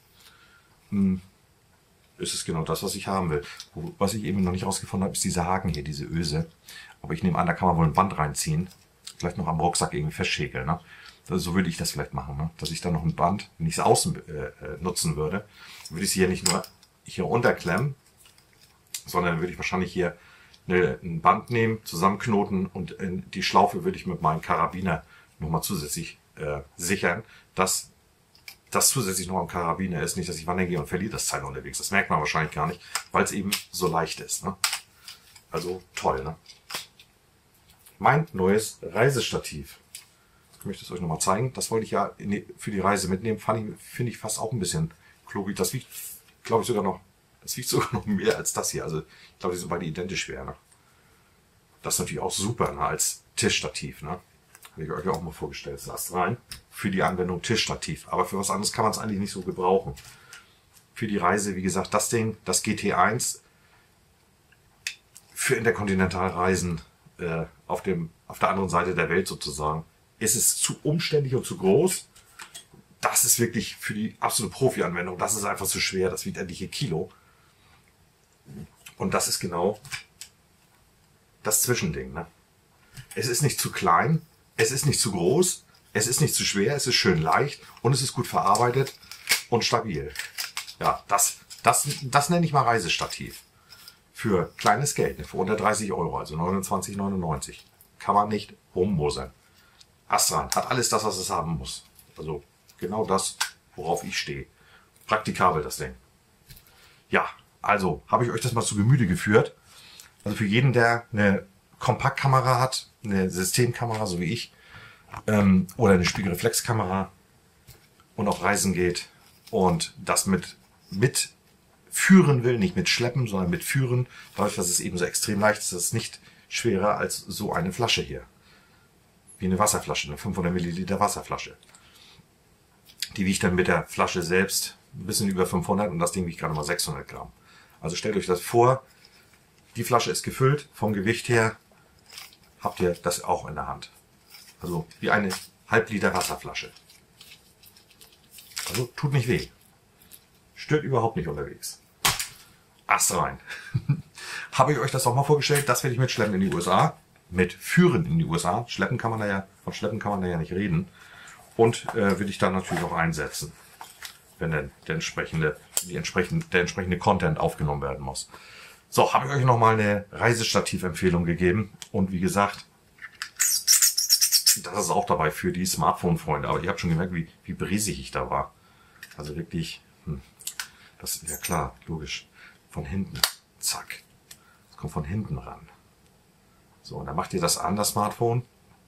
ist es genau das, was ich haben will. Was ich eben noch nicht rausgefunden habe, ist dieser Haken hier, diese Öse. Aber ich nehme an, da kann man wohl ein Band reinziehen. Vielleicht noch am Rucksack irgendwie festschäkeln. Ne? So würde ich das vielleicht machen. Ne? Dass ich dann noch ein Band, wenn ich es außen nutzen würde, würde ich es hier nicht nur hier unterklemmen sondern würde ich wahrscheinlich hier ein Band nehmen, zusammenknoten und die Schlaufe würde ich mit meinem Karabiner nochmal zusätzlich sichern, dass das zusätzlich noch am Karabiner ist. Nicht, dass ich wandern gehe und verliere das Teil unterwegs. Das merkt man wahrscheinlich gar nicht, weil es eben so leicht ist. Ne? Also toll. Ne? Mein neues Reisestativ. Ich möchte es euch nochmal zeigen. Das wollte ich ja für die Reise mitnehmen. Finde ich fast auch ein bisschen klobig. Das wiegt, glaube ich, sogar noch mehr als das hier. Also ich glaube, die sind beide identisch schwer. Ne? Das ist natürlich auch super, ne? Als Tischstativ. Ne? Habe ich euch auch mal vorgestellt. Das ist rein für die Anwendung Tischstativ. Aber für was anderes kann man es eigentlich nicht so gebrauchen. Für die Reise, wie gesagt, das Ding, das GT1 für Interkontinentalreisen auf der anderen Seite der Welt sozusagen. Ist es zu umständlich und zu groß? Das ist wirklich für die absolute Profi-Anwendung. Das ist einfach zu schwer. Das wiegt etliche Kilo. Und das ist genau das Zwischending. Ne? Es ist nicht zu klein. Es ist nicht zu groß, es ist nicht zu schwer, es ist schön leicht und es ist gut verarbeitet und stabil. Ja, das nenne ich mal Reisestativ. Für kleines Geld, für unter 30 Euro, also 29,99. Kann man nicht rummussern. Astran hat alles das, was es haben muss. Also genau das, worauf ich stehe. Praktikabel das Ding. Ja, also habe ich euch das mal zu Gemüte geführt. Also für jeden, der eine Kompaktkamera hat, eine Systemkamera, so wie ich, oder eine Spiegelreflexkamera und auf Reisen geht und das mit führen will, nicht mit schleppen, sondern mit führen, dadurch, dass es eben so extrem leicht ist, ist es nicht schwerer als so eine Flasche hier. Wie eine Wasserflasche, eine 500 Milliliter Wasserflasche. Die wiegt dann mit der Flasche selbst ein bisschen über 500 und das Ding wiegt gerade mal 600 Gramm. Also stellt euch das vor, die Flasche ist gefüllt, vom Gewicht her habt ihr das auch in der Hand. Also wie eine Halb-Liter Wasserflasche. Also tut nicht weh. Stört überhaupt nicht unterwegs. Ast rein. Habe ich euch das auch mal vorgestellt? Das werde ich mitschleppen in die USA. Mit führen in die USA. Von Schleppen kann man da ja nicht reden. Und will ich dann natürlich auch einsetzen, wenn dann der entsprechende Content aufgenommen werden muss. So, habe ich euch nochmal eine Reisestativ-Empfehlung gegeben. Und wie gesagt, das ist auch dabei für die Smartphone-Freunde. Aber ihr habt schon gemerkt, wie brisig ich da war. Also wirklich, das ist ja klar, logisch. Von hinten, zack. Das kommt von hinten ran. So, und dann macht ihr das an, das Smartphone.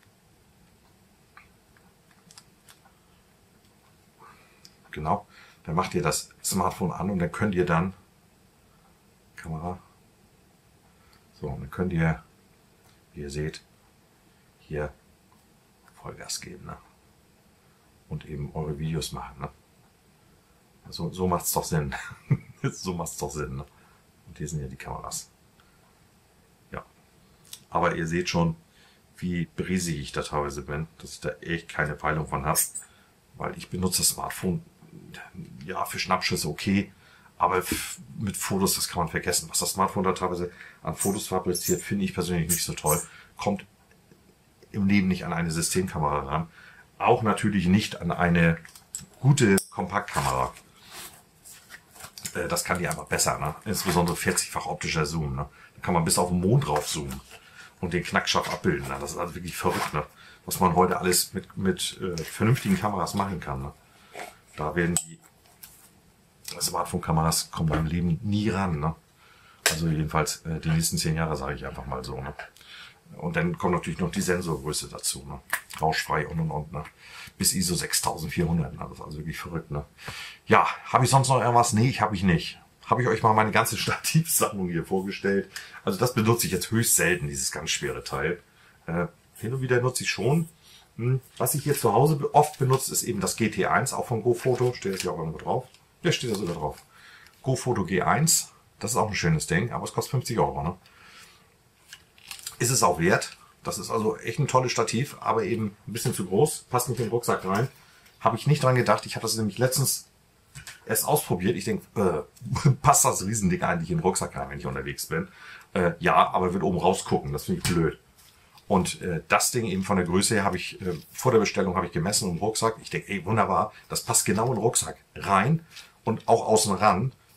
Genau, dann macht ihr das Smartphone an und dann könnt ihr dann, Kamera, so, und dann könnt ihr, wie ihr seht, hier Vollgas geben, ne? Und eben eure Videos machen, ne? So macht's doch Sinn. So macht's doch Sinn, ne? Und hier sind ja die Kameras. Ja. Aber ihr seht schon, wie brisig ich da teilweise bin, dass ich da echt keine Peilung von habe. Weil ich benutze das Smartphone, ja, für Schnappschüsse okay, aber mit Fotos, das kann man vergessen. Was das Smartphone da teilweise an Fotos fabriziert, finde ich persönlich nicht so toll. Kommt im Leben nicht an eine Systemkamera ran. Auch natürlich nicht an eine gute Kompaktkamera. Das kann die einfach besser, ne? Insbesondere 40-fach optischer Zoom, ne? Da kann man bis auf den Mond drauf zoomen und den knackscharf abbilden, ne? Das ist also wirklich verrückt, ne? Was man heute alles mit vernünftigen Kameras machen kann, ne? Da werden die Smartphone-Kameras kommen beim Leben nie ran, ne? Also jedenfalls die nächsten 10 Jahre, sage ich einfach mal so, ne? Und dann kommt natürlich noch die Sensorgröße dazu, ne? Rauschfrei und, ne? Bis ISO 6400, ne? Das ist also wirklich verrückt, ne? Ja, habe ich sonst noch irgendwas? Nee, habe ich nicht. Habe ich euch mal meine ganze Stativsammlung hier vorgestellt. Also das benutze ich jetzt höchst selten, dieses ganz schwere Teil. Hin und wieder nutze ich schon. Was ich hier zu Hause oft benutze, ist eben das GT1, auch von GoPhoto. Steht das hier auch irgendwo drauf? Ja, steht da sogar drauf. GoPhoto G1. Das ist auch ein schönes Ding, aber es kostet 50 Euro, ne? Ist es auch wert. Das ist also echt ein tolles Stativ, aber eben ein bisschen zu groß. Passt nicht in den Rucksack rein. Habe ich nicht dran gedacht. Ich habe das nämlich letztens erst ausprobiert. Ich denke, passt das Riesending eigentlich in den Rucksack rein, wenn ich unterwegs bin? Ja, aber wird oben rausgucken. Das finde ich blöd. Und das Ding eben von der Größe her habe ich, vor der Bestellung habe ich gemessen im Rucksack. Ich denke, ey, wunderbar. Das passt genau in den Rucksack rein und auch außen ran.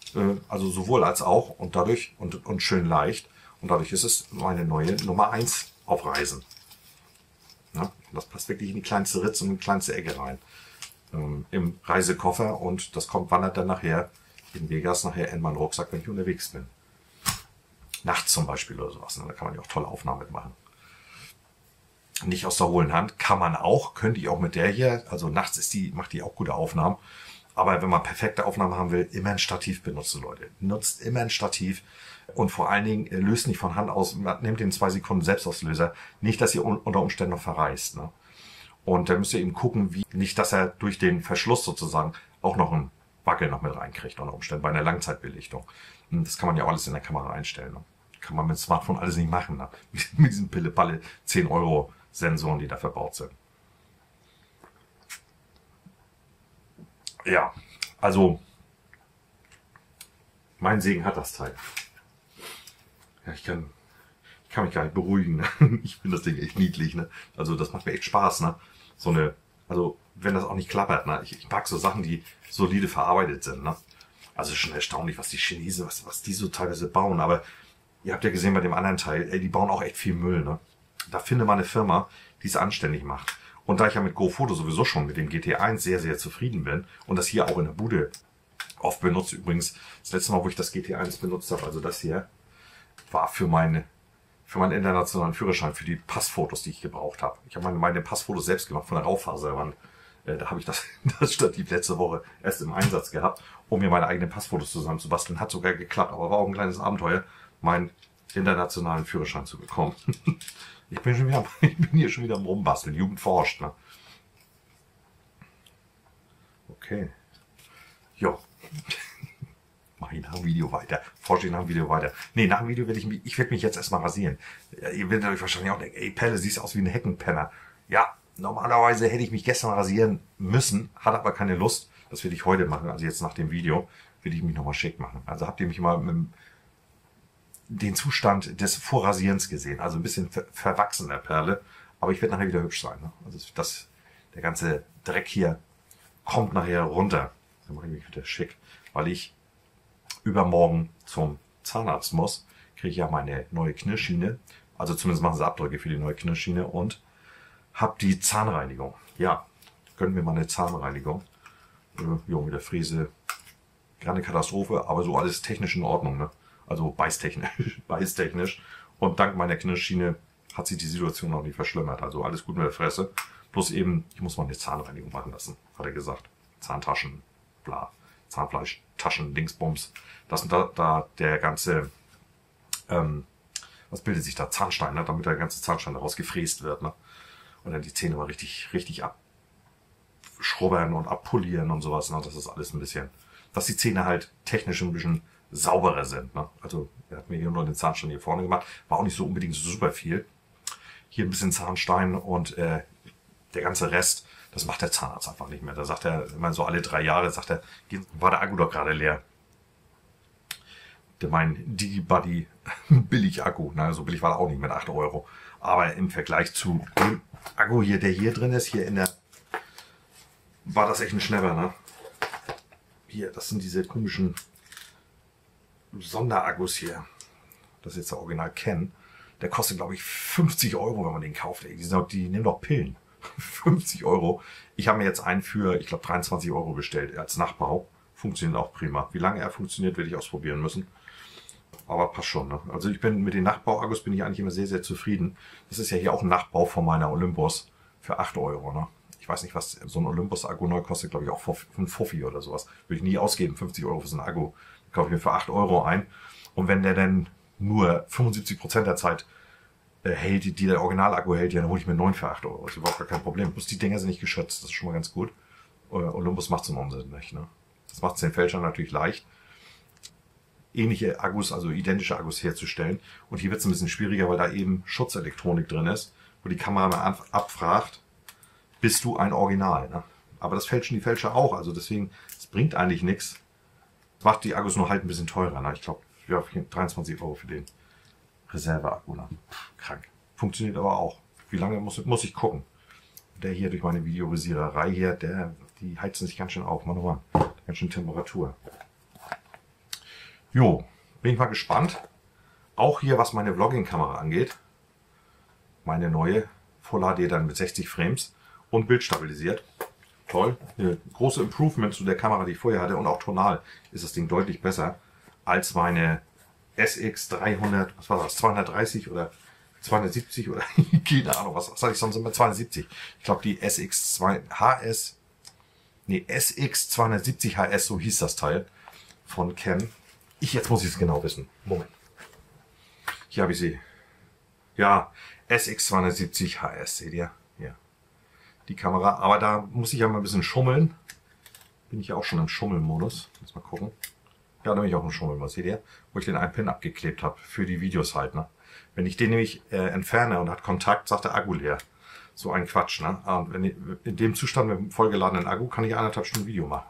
Also sowohl als auch und dadurch und schön leicht. Und dadurch ist es meine neue Nummer 1 auf Reisen. Ja, und das passt wirklich in die kleinste Ritze und in die kleinste Ecke rein. Im Reisekoffer und das wandert dann nachher in Vegas nachher in meinen Rucksack, wenn ich unterwegs bin. Nachts zum Beispiel oder sowas. Ne? Da kann man ja auch tolle Aufnahmen mitmachen. Nicht aus der hohlen Hand. Kann man auch, könnte ich auch mit der hier. Also nachts macht die auch gute Aufnahmen. Aber wenn man perfekte Aufnahmen haben will, immer ein Stativ benutzen, Leute. Nutzt immer ein Stativ. Und vor allen Dingen löst nicht von Hand aus, nehmt den 2 Sekunden Selbstauslöser. Nicht, dass ihr unter Umständen noch verreißt. Ne? Und da müsst ihr eben gucken, nicht, dass er durch den Verschluss sozusagen auch noch einen Wackel noch mit reinkriegt, unter Umständen bei einer Langzeitbelichtung. Und das kann man ja auch alles in der Kamera einstellen. Ne? Kann man mit dem Smartphone alles nicht machen. Ne? Mit diesen Pille-Palle 10 € Sensoren, die da verbaut sind. Ja, also mein Segen hat das Teil. Ja, ich kann mich gar nicht beruhigen. Ne? Ich finde das Ding echt niedlich. Ne? Also das macht mir echt Spaß. Ne? Also wenn das auch nicht klappert. Ne? Ich mag so Sachen, die solide verarbeitet sind. Ne? Also schon erstaunlich, was die Chinesen, was die so teilweise bauen. Aber ihr habt ja gesehen bei dem anderen Teil, die bauen auch echt viel Müll. Ne? Da finde man eine Firma, die es anständig macht. Und da ich ja mit GoPhoto sowieso schon mit dem GT1 sehr, sehr zufrieden bin und das hier auch in der Bude oft benutze, übrigens, das letzte Mal, wo ich das GT1 benutzt habe, also das hier, war für meinen internationalen Führerschein, für die Passfotos, die ich gebraucht habe. Ich habe meine Passfotos selbst gemacht von der Raufaserwand. Da habe ich das Stativ letzte Woche erst im Einsatz gehabt, um mir meine eigenen Passfotos zusammenzubasteln. Hat sogar geklappt, aber war auch ein kleines Abenteuer, meinen internationalen Führerschein zu bekommen. Ich bin hier schon wieder am Rumbasteln. Jugend forscht, ne? Okay. Jo. Mach ich nach dem Video weiter. Forsche ich nach dem Video weiter. Nee, nach dem Video werde ich werde mich jetzt erstmal rasieren. Ihr werdet euch wahrscheinlich auch denken, ey Pelle, siehst aus wie ein Heckenpenner. Ja, normalerweise hätte ich mich gestern rasieren müssen, hatte aber keine Lust. Das werde ich heute machen. Also jetzt nach dem Video werde ich mich nochmal schick machen. Also habt ihr mich mal mit den Zustand des Vorrasierens gesehen. Also ein bisschen verwachsener Perle. Aber ich werde nachher wieder hübsch sein. Ne? Also der ganze Dreck hier kommt nachher runter. Dann mache ich mich wieder schick. Weil ich übermorgen zum Zahnarzt muss. Kriege ich ja meine neue Knirschschiene. Also zumindest machen sie Abdrücke für die neue Knirschschiene. Und habe die Zahnreinigung. Ja, gönnen wir mal eine Zahnreinigung. Jo, mit der Fräse. Keine Katastrophe. Aber so alles technisch in Ordnung. Ne? Also beißtechnisch. Und dank meiner Knirschschiene hat sich die Situation noch nicht verschlimmert. Also alles gut mit der Fresse. Bloß eben, ich muss mal eine Zahnreinigung machen lassen, hat er gesagt. Zahntaschen, bla, Zahnfleisch, Taschen, Dingsbums. Das und da der ganze, was bildet sich da? Zahnstein, ne? Damit der ganze Zahnstein daraus gefräst wird. Ne? Und dann die Zähne mal richtig abschrubbern und abpolieren und sowas. Ne? Das ist alles ein bisschen, dass die Zähne halt technisch ein bisschen sauberer sind. Ne? Also er hat mir hier nur den Zahnstein hier vorne gemacht. War auch nicht so unbedingt super viel. Hier ein bisschen Zahnstein und der ganze Rest, das macht der Zahnarzt einfach nicht mehr. Da sagt er, immer so alle 3 Jahre, sagt er, war der Akku doch gerade leer. Mein DigiBuddy Billig-Akku. Na, so billig war er auch nicht mit 8 €. Aber im Vergleich zu dem Akku hier, der hier drin ist, hier in der, war das echt ein Schnäpper, ne? Hier, das sind diese komischen Sonderakkus hier. Das ist jetzt der Original Ken. Der kostet, glaube ich, 50 €, wenn man den kauft. Ey, die nehmen doch Pillen. 50 €. Ich habe mir jetzt einen für, ich glaube, 23 € bestellt als Nachbau. Funktioniert auch prima. Wie lange er funktioniert, werde ich ausprobieren müssen. Aber passt schon. Ne? Also ich bin mit den Nachbau-Akkus bin ich eigentlich immer sehr, sehr zufrieden. Das ist ja hier auch ein Nachbau von meiner Olympus für 8 €. Ne? Ich weiß nicht, was so ein Olympus-Akku neu kostet, glaube ich auch 5 Fuffi oder sowas. Würde ich nie ausgeben, 50 € für so einen Akku. Den kaufe ich mir für 8 € ein. Und wenn der dann nur 75% der Zeit hält, die der Originalakku hält, ja, dann hole ich mir 9 für 8 €. Das ist überhaupt gar kein Problem. Bloß die Dinger sind nicht geschützt. Das ist schon mal ganz gut. Olympus macht so einen Unsinn nicht. Ne? Das macht es den Fälschern natürlich leicht, ähnliche Akkus, also identische Akkus herzustellen. Und hier wird es ein bisschen schwieriger, weil da eben Schutzelektronik drin ist, wo die Kamera mal abfragt, bist du ein Original. Ne? Aber das fälschen die Fälscher auch. Also deswegen, es bringt eigentlich nichts. Macht die Akkus nur halt ein bisschen teurer. Ne? Ich glaube, ja, 23 € für den Reserveakku. Ne? Krank. Funktioniert aber auch. Wie lange muss ich gucken? Der hier durch meine Videovisiererei hier, die heizen sich ganz schön auf. Mal nochmal. Ganz schön Temperatur. Jo, bin ich mal gespannt. Auch hier, was meine Vlogging-Kamera angeht. Meine neue Full HD dann mit 60 Frames und bildstabilisiert. Toll. Eine große Improvement zu der Kamera, die ich vorher hatte. Und auch tonal ist das Ding deutlich besser als meine SX300, was war das, 230 oder 270 oder keine Ahnung, was hatte ich sonst immer, 270. Ich glaube die SX270 HS, so hieß das Teil von Canon. Jetzt muss ich es genau wissen. Moment. Hier habe ich sie. Ja, SX270 HS, seht ihr? Ja. Die Kamera, aber da muss ich ja mal ein bisschen schummeln. Bin ich ja auch schon im Schummelmodus. Jetzt mal gucken. Ja, da bin ich auch im Schummelmodus, seht ihr? Wo ich den einen Pin abgeklebt habe, für die Videos halt, ne? Wenn ich den nämlich entferne und hat Kontakt, sagt der Akku leer. So ein Quatsch, ne? Und wenn ich, in dem Zustand mit einem vollgeladenen Akku kann ich 1,5 Stunden Video machen.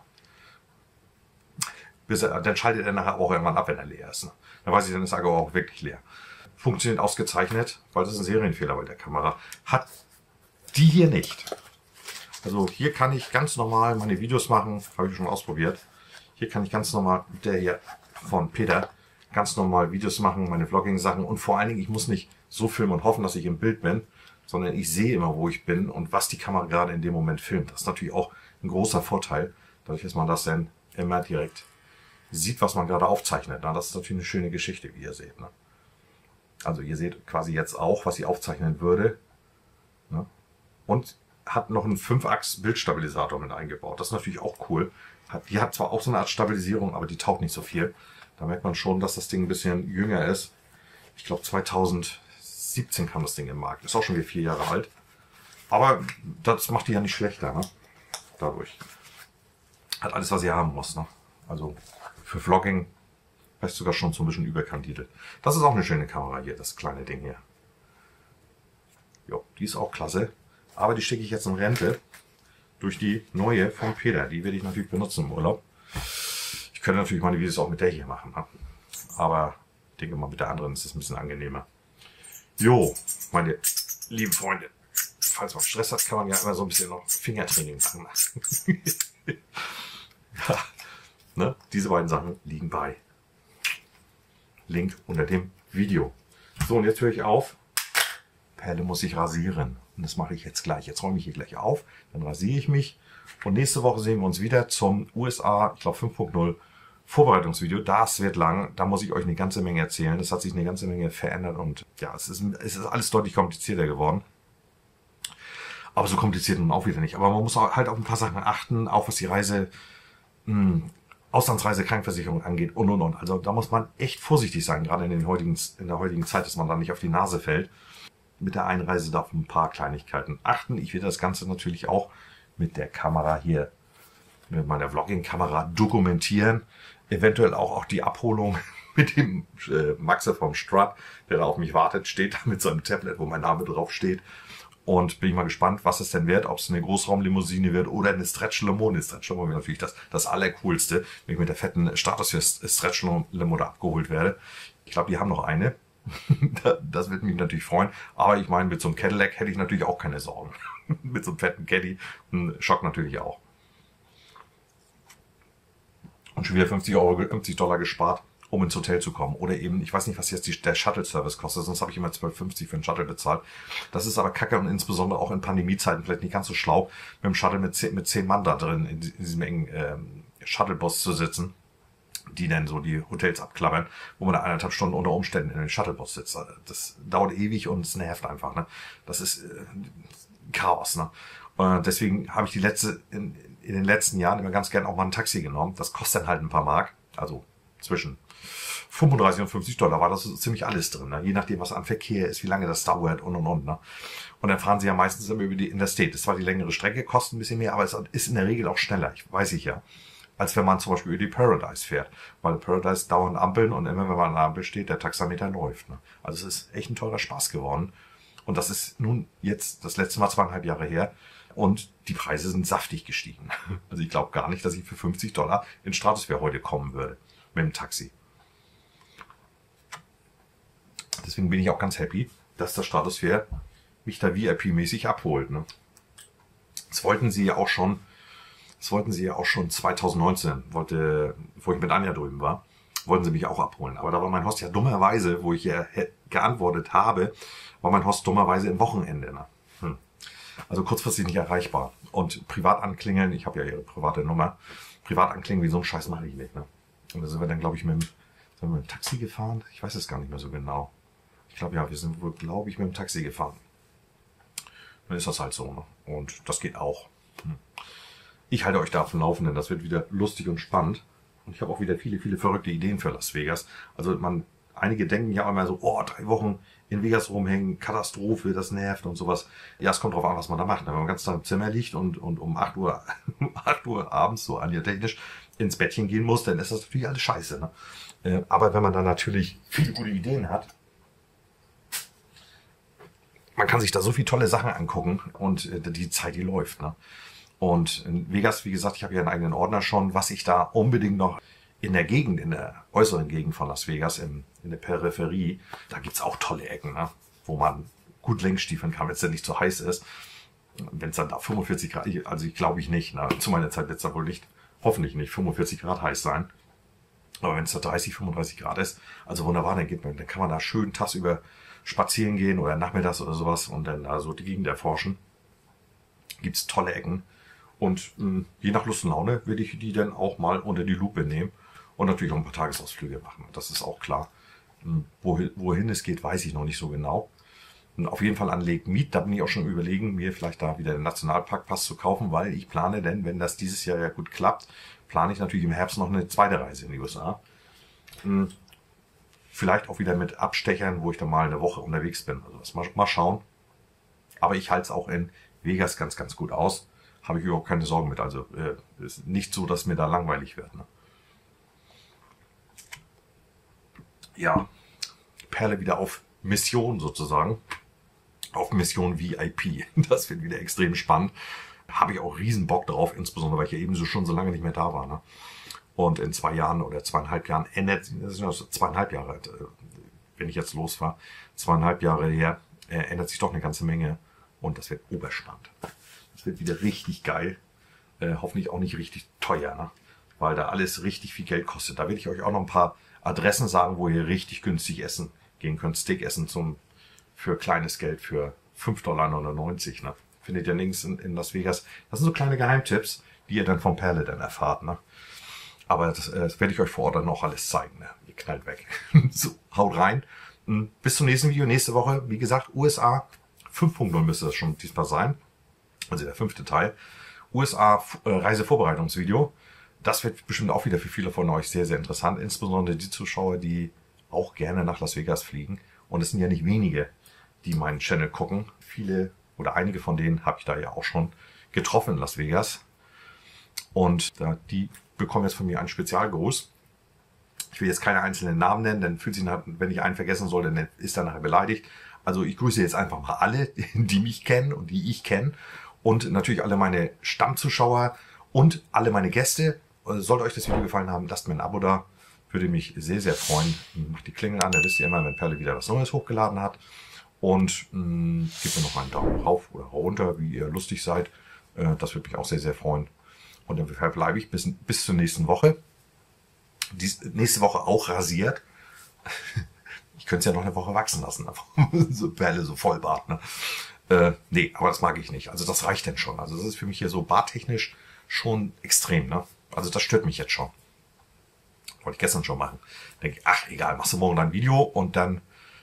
Dann schaltet er nachher auch irgendwann ab, wenn er leer ist. Ne? Dann weiß ich, dann ist der Akku auch wirklich leer. Funktioniert ausgezeichnet, weil das ist ein Serienfehler bei der Kamera. Hat die hier nicht. Also hier kann ich ganz normal meine Videos machen, habe ich schon ausprobiert. Hier kann ich ganz normal, der hier von Peter, ganz normal Videos machen, meine Vlogging-Sachen. Und vor allen Dingen, ich muss nicht so filmen und hoffen, dass ich im Bild bin, sondern ich sehe immer, wo ich bin und was die Kamera gerade in dem Moment filmt. Das ist natürlich auch ein großer Vorteil, dadurch, dass man das dann immer direkt sieht, was man gerade aufzeichnet. Na, das ist natürlich eine schöne Geschichte, wie ihr seht. Ne? Also ihr seht quasi jetzt auch, was ich aufzeichnen würde. Ne? Und hat noch einen 5-Achs-Bildstabilisator mit eingebaut. Das ist natürlich auch cool. Die hat zwar auch so eine Art Stabilisierung, aber die taugt nicht so viel. Da merkt man schon, dass das Ding ein bisschen jünger ist. Ich glaube 2017 kam das Ding im Markt. Ist auch schon wieder 4 Jahre alt. Aber das macht die ja nicht schlechter. Ne? Dadurch. Hat alles, was ihr haben muss. Ne? Also für Vlogging vielleicht sogar schon so ein bisschen überkandidelt. Das ist auch eine schöne Kamera hier, das kleine Ding hier. Jo, die ist auch klasse. Aber die stecke ich jetzt in Rente durch die neue von Peter. Die werde ich natürlich benutzen im Urlaub. Ich könnte natürlich meine Videos auch mit der hier machen. Ne? Aber ich denke mal, mit der anderen ist es ein bisschen angenehmer. Jo, meine lieben Freunde. Falls man Stress hat, kann man ja immer so ein bisschen noch Fingertraining machen. Ja, ne? Diese beiden Sachen liegen bei. Link unter dem Video. So, und jetzt höre ich auf. Perle muss ich rasieren. Und das mache ich jetzt gleich. Jetzt räume ich hier gleich auf. Dann rasiere ich mich. Und nächste Woche sehen wir uns wieder zum USA, ich glaube 5.0 Vorbereitungsvideo. Das wird lang. Da muss ich euch eine ganze Menge erzählen. Es hat sich eine ganze Menge verändert. Und ja, es ist alles deutlich komplizierter geworden. Aber so kompliziert nun auch wieder nicht. Aber man muss halt auf ein paar Sachen achten. Auch was die Auslandsreise, Krankenversicherung angeht und. Also da muss man echt vorsichtig sein, gerade in der heutigen Zeit, dass man da nicht auf die Nase fällt. Mit der Einreise darf ein paar Kleinigkeiten achten. Ich werde das Ganze natürlich auch mit der Kamera hier, mit meiner Vlogging-Kamera dokumentieren. Eventuell auch die Abholung mit dem Maxe vom Strut, der da auf mich wartet, steht da mit seinem Tablet, wo mein Name drauf steht. Und bin ich mal gespannt, was es denn wird, ob es eine Großraumlimousine wird oder eine Stretch-Limo. Eine Stretch-Limo wäre natürlich das Allercoolste, wenn ich mit der fetten Stratosphere Stretch-Limo da abgeholt werde. Ich glaube, die haben noch eine. Das wird mich natürlich freuen. Aber ich meine, mit so einem Cadillac hätte ich natürlich auch keine Sorgen. Mit so einem fetten Caddy. Ein Schock natürlich auch. Und schon wieder $50 gespart, um ins Hotel zu kommen. Oder eben, ich weiß nicht, was jetzt der Shuttle-Service kostet, sonst habe ich immer 12,50 für einen Shuttle bezahlt. Das ist aber kacke und insbesondere auch in Pandemiezeiten vielleicht nicht ganz so schlau, mit dem Shuttle mit 10 Mann da drin in diesem engen Shuttlebus zu sitzen, die dann so die Hotels abklappern, wo man da 1,5 Stunden unter Umständen in den Shuttlebus sitzt. Das dauert ewig und es nervt einfach. Ne? Das ist Chaos. Ne? Deswegen habe ich in den letzten Jahren immer ganz gern auch mal ein Taxi genommen. Das kostet dann halt ein paar Mark, also zwischen 35 und $50 war das ziemlich alles drin, ne? Je nachdem, was an Verkehr ist, wie lange das dauert und. Ne? Und dann fahren sie ja meistens immer über die Interstate. Das war die längere Strecke, kostet ein bisschen mehr, aber es ist in der Regel auch schneller, weiß ich ja, als wenn man zum Beispiel über die Paradise fährt. Weil Paradise dauernd Ampeln und immer wenn man an der Ampel steht, der Taxameter läuft. Ne? Also es ist echt ein teurer Spaß geworden. Und das ist nun jetzt das letzte Mal 2,5 Jahre her. Und die Preise sind saftig gestiegen. Also ich glaube gar nicht, dass ich für $50 in Stratosphere heute kommen würde mit dem Taxi. Deswegen bin ich auch ganz happy, dass der Stratosphere mich da VIP-mäßig abholt. Ne? Das wollten sie ja auch schon 2019, wo ich mit Anja drüben war, wollten sie mich auch abholen. Aber da war mein Host ja dummerweise, wo ich ja geantwortet habe, war mein Host dummerweise im Wochenende. Ne? Also kurzfristig nicht erreichbar. Und privat anklingeln, ich habe ja ihre private Nummer, privat anklingeln, wie so ein Scheiß mache ich nicht. Ne? Und da sind wir dann, glaube ich, sind wir mit dem Taxi gefahren? Ich weiß es gar nicht mehr so genau. Ich glaube, ja, wir sind wohl, glaube ich, mit dem Taxi gefahren. Dann ist das halt so. Ne? Und das geht auch. Ich halte euch da auf dem Laufenden. Das wird wieder lustig und spannend. Und ich habe auch wieder viele, viele verrückte Ideen für Las Vegas. Also einige denken ja immer so, oh, 3 Wochen in Vegas rumhängen, Katastrophe, das nervt und sowas. Ja, es kommt drauf an, was man da macht. Wenn man ganz im Zimmer liegt und um 8 Uhr abends, so anja-technisch, ins Bettchen gehen muss, dann ist das natürlich alles scheiße. Ne? Aber wenn man dann natürlich viele gute Ideen hat, man kann sich da so viele tolle Sachen angucken und die Zeit, die läuft. Ne? Und in Vegas, wie gesagt, ich habe ja einen eigenen Ordner schon, was ich da unbedingt noch in der Gegend, in der äußeren Gegend von Las Vegas, in der Peripherie, da gibt's auch tolle Ecken, ne? Wo man gut längsstiefeln kann, wenn es dann nicht zu heiß ist. Wenn es dann da 45 Grad, also ich glaube nicht, ne? Zu meiner Zeit wird es da wohl nicht, hoffentlich nicht 45 Grad heiß sein. Aber wenn es da 30, 35 Grad ist, also wunderbar, dann kann man da schön tagsüber spazieren gehen oder nachmittags oder sowas und dann da so die Gegend erforschen. Gibt's tolle Ecken. Und je nach Lust und Laune will ich die dann auch mal unter die Lupe nehmen und natürlich auch ein paar Tagesausflüge machen. Das ist auch klar. Wohin es geht, weiß ich noch nicht so genau. Und auf jeden Fall an Lake Mead, da bin ich auch schon überlegen, mir vielleicht da wieder den Nationalparkpass zu kaufen, weil ich plane denn, wenn das dieses Jahr ja gut klappt, plane ich natürlich im Herbst noch eine zweite Reise in die USA. Vielleicht auch wieder mit Abstechern, wo ich dann mal eine Woche unterwegs bin. Also das mal schauen. Aber ich halte es auch in Vegas ganz, ganz gut aus. Habe ich überhaupt keine Sorgen mit. Also ist nicht so, dass mir da langweilig wird. Ne? Ja, Perle wieder auf Mission sozusagen. Auf Mission VIP. Das wird wieder extrem spannend. Habe ich auch riesen Bock drauf, insbesondere weil ich ja ebenso schon so lange nicht mehr da war. Ne? Und in 2 Jahren oder 2,5 Jahren ändert, das sind 2,5 Jahre, wenn ich jetzt los war, 2,5 Jahre her, ändert sich doch eine ganze Menge. Und das wird oberspannend. Das wird wieder richtig geil. Hoffentlich auch nicht richtig teuer, ne? Weil da alles richtig viel Geld kostet. Da will ich euch auch noch ein paar Adressen sagen, wo ihr richtig günstig essen gehen könnt. Steak essen für kleines Geld, für 5,99 $. Ne? Findet ihr links in Las Vegas. Das sind so kleine Geheimtipps, die ihr dann vom Perle dann erfahrt. Ne? Aber das werde ich euch vor Ort dann noch alles zeigen. Ne? Ihr knallt weg. So, haut rein. Bis zum nächsten Video. Nächste Woche, wie gesagt, USA 5.0 müsste das schon diesmal sein. Also der 5. Teil. USA Reisevorbereitungsvideo. Das wird bestimmt auch wieder für viele von euch sehr, sehr interessant. Insbesondere die Zuschauer, die auch gerne nach Las Vegas fliegen. Und es sind ja nicht wenige, die meinen Channel gucken. Viele oder einige von denen habe ich da ja auch schon getroffen in Las Vegas. Und die bekommen jetzt von mir einen Spezialgruß. Ich will jetzt keine einzelnen Namen nennen, dann fühlt sich, wenn ich einen vergessen soll, dann ist er nachher beleidigt. Also ich grüße jetzt einfach mal alle, die mich kennen und die ich kenne. Und natürlich alle meine Stammzuschauer und alle meine Gäste. Sollte euch das Video gefallen haben, lasst mir ein Abo da. Würde mich sehr, sehr freuen. Macht die Klingel an, da wisst ihr immer, wenn Perle wieder was Neues hochgeladen hat. Und gebt mir noch einen Daumen rauf oder runter, wie ihr lustig seid. Das würde mich auch sehr, sehr freuen. Und dann verbleibe ich bis zur nächsten Woche. Nächste Woche auch rasiert. Ich könnte es ja noch eine Woche wachsen lassen. So Perle, so Vollbart. Ne? Nee, aber das mag ich nicht. Also das reicht denn schon. Also das ist für mich hier so barttechnisch schon extrem. Ne? Also das stört mich jetzt schon. Wollte ich gestern schon machen. Denke ich, ach egal, machst du morgen dann ein Video und dann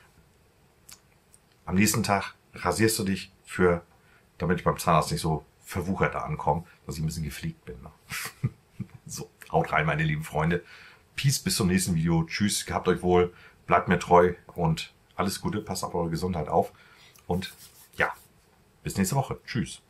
am nächsten Tag rasierst du dich damit ich beim Zahnarzt nicht so verwuchert da ankomme, dass ich ein bisschen gepflegt bin. Ne? So, haut rein, meine lieben Freunde. Peace, bis zum nächsten Video. Tschüss, gehabt euch wohl, bleibt mir treu und alles Gute, passt auf eure Gesundheit auf. Und ja, bis nächste Woche. Tschüss.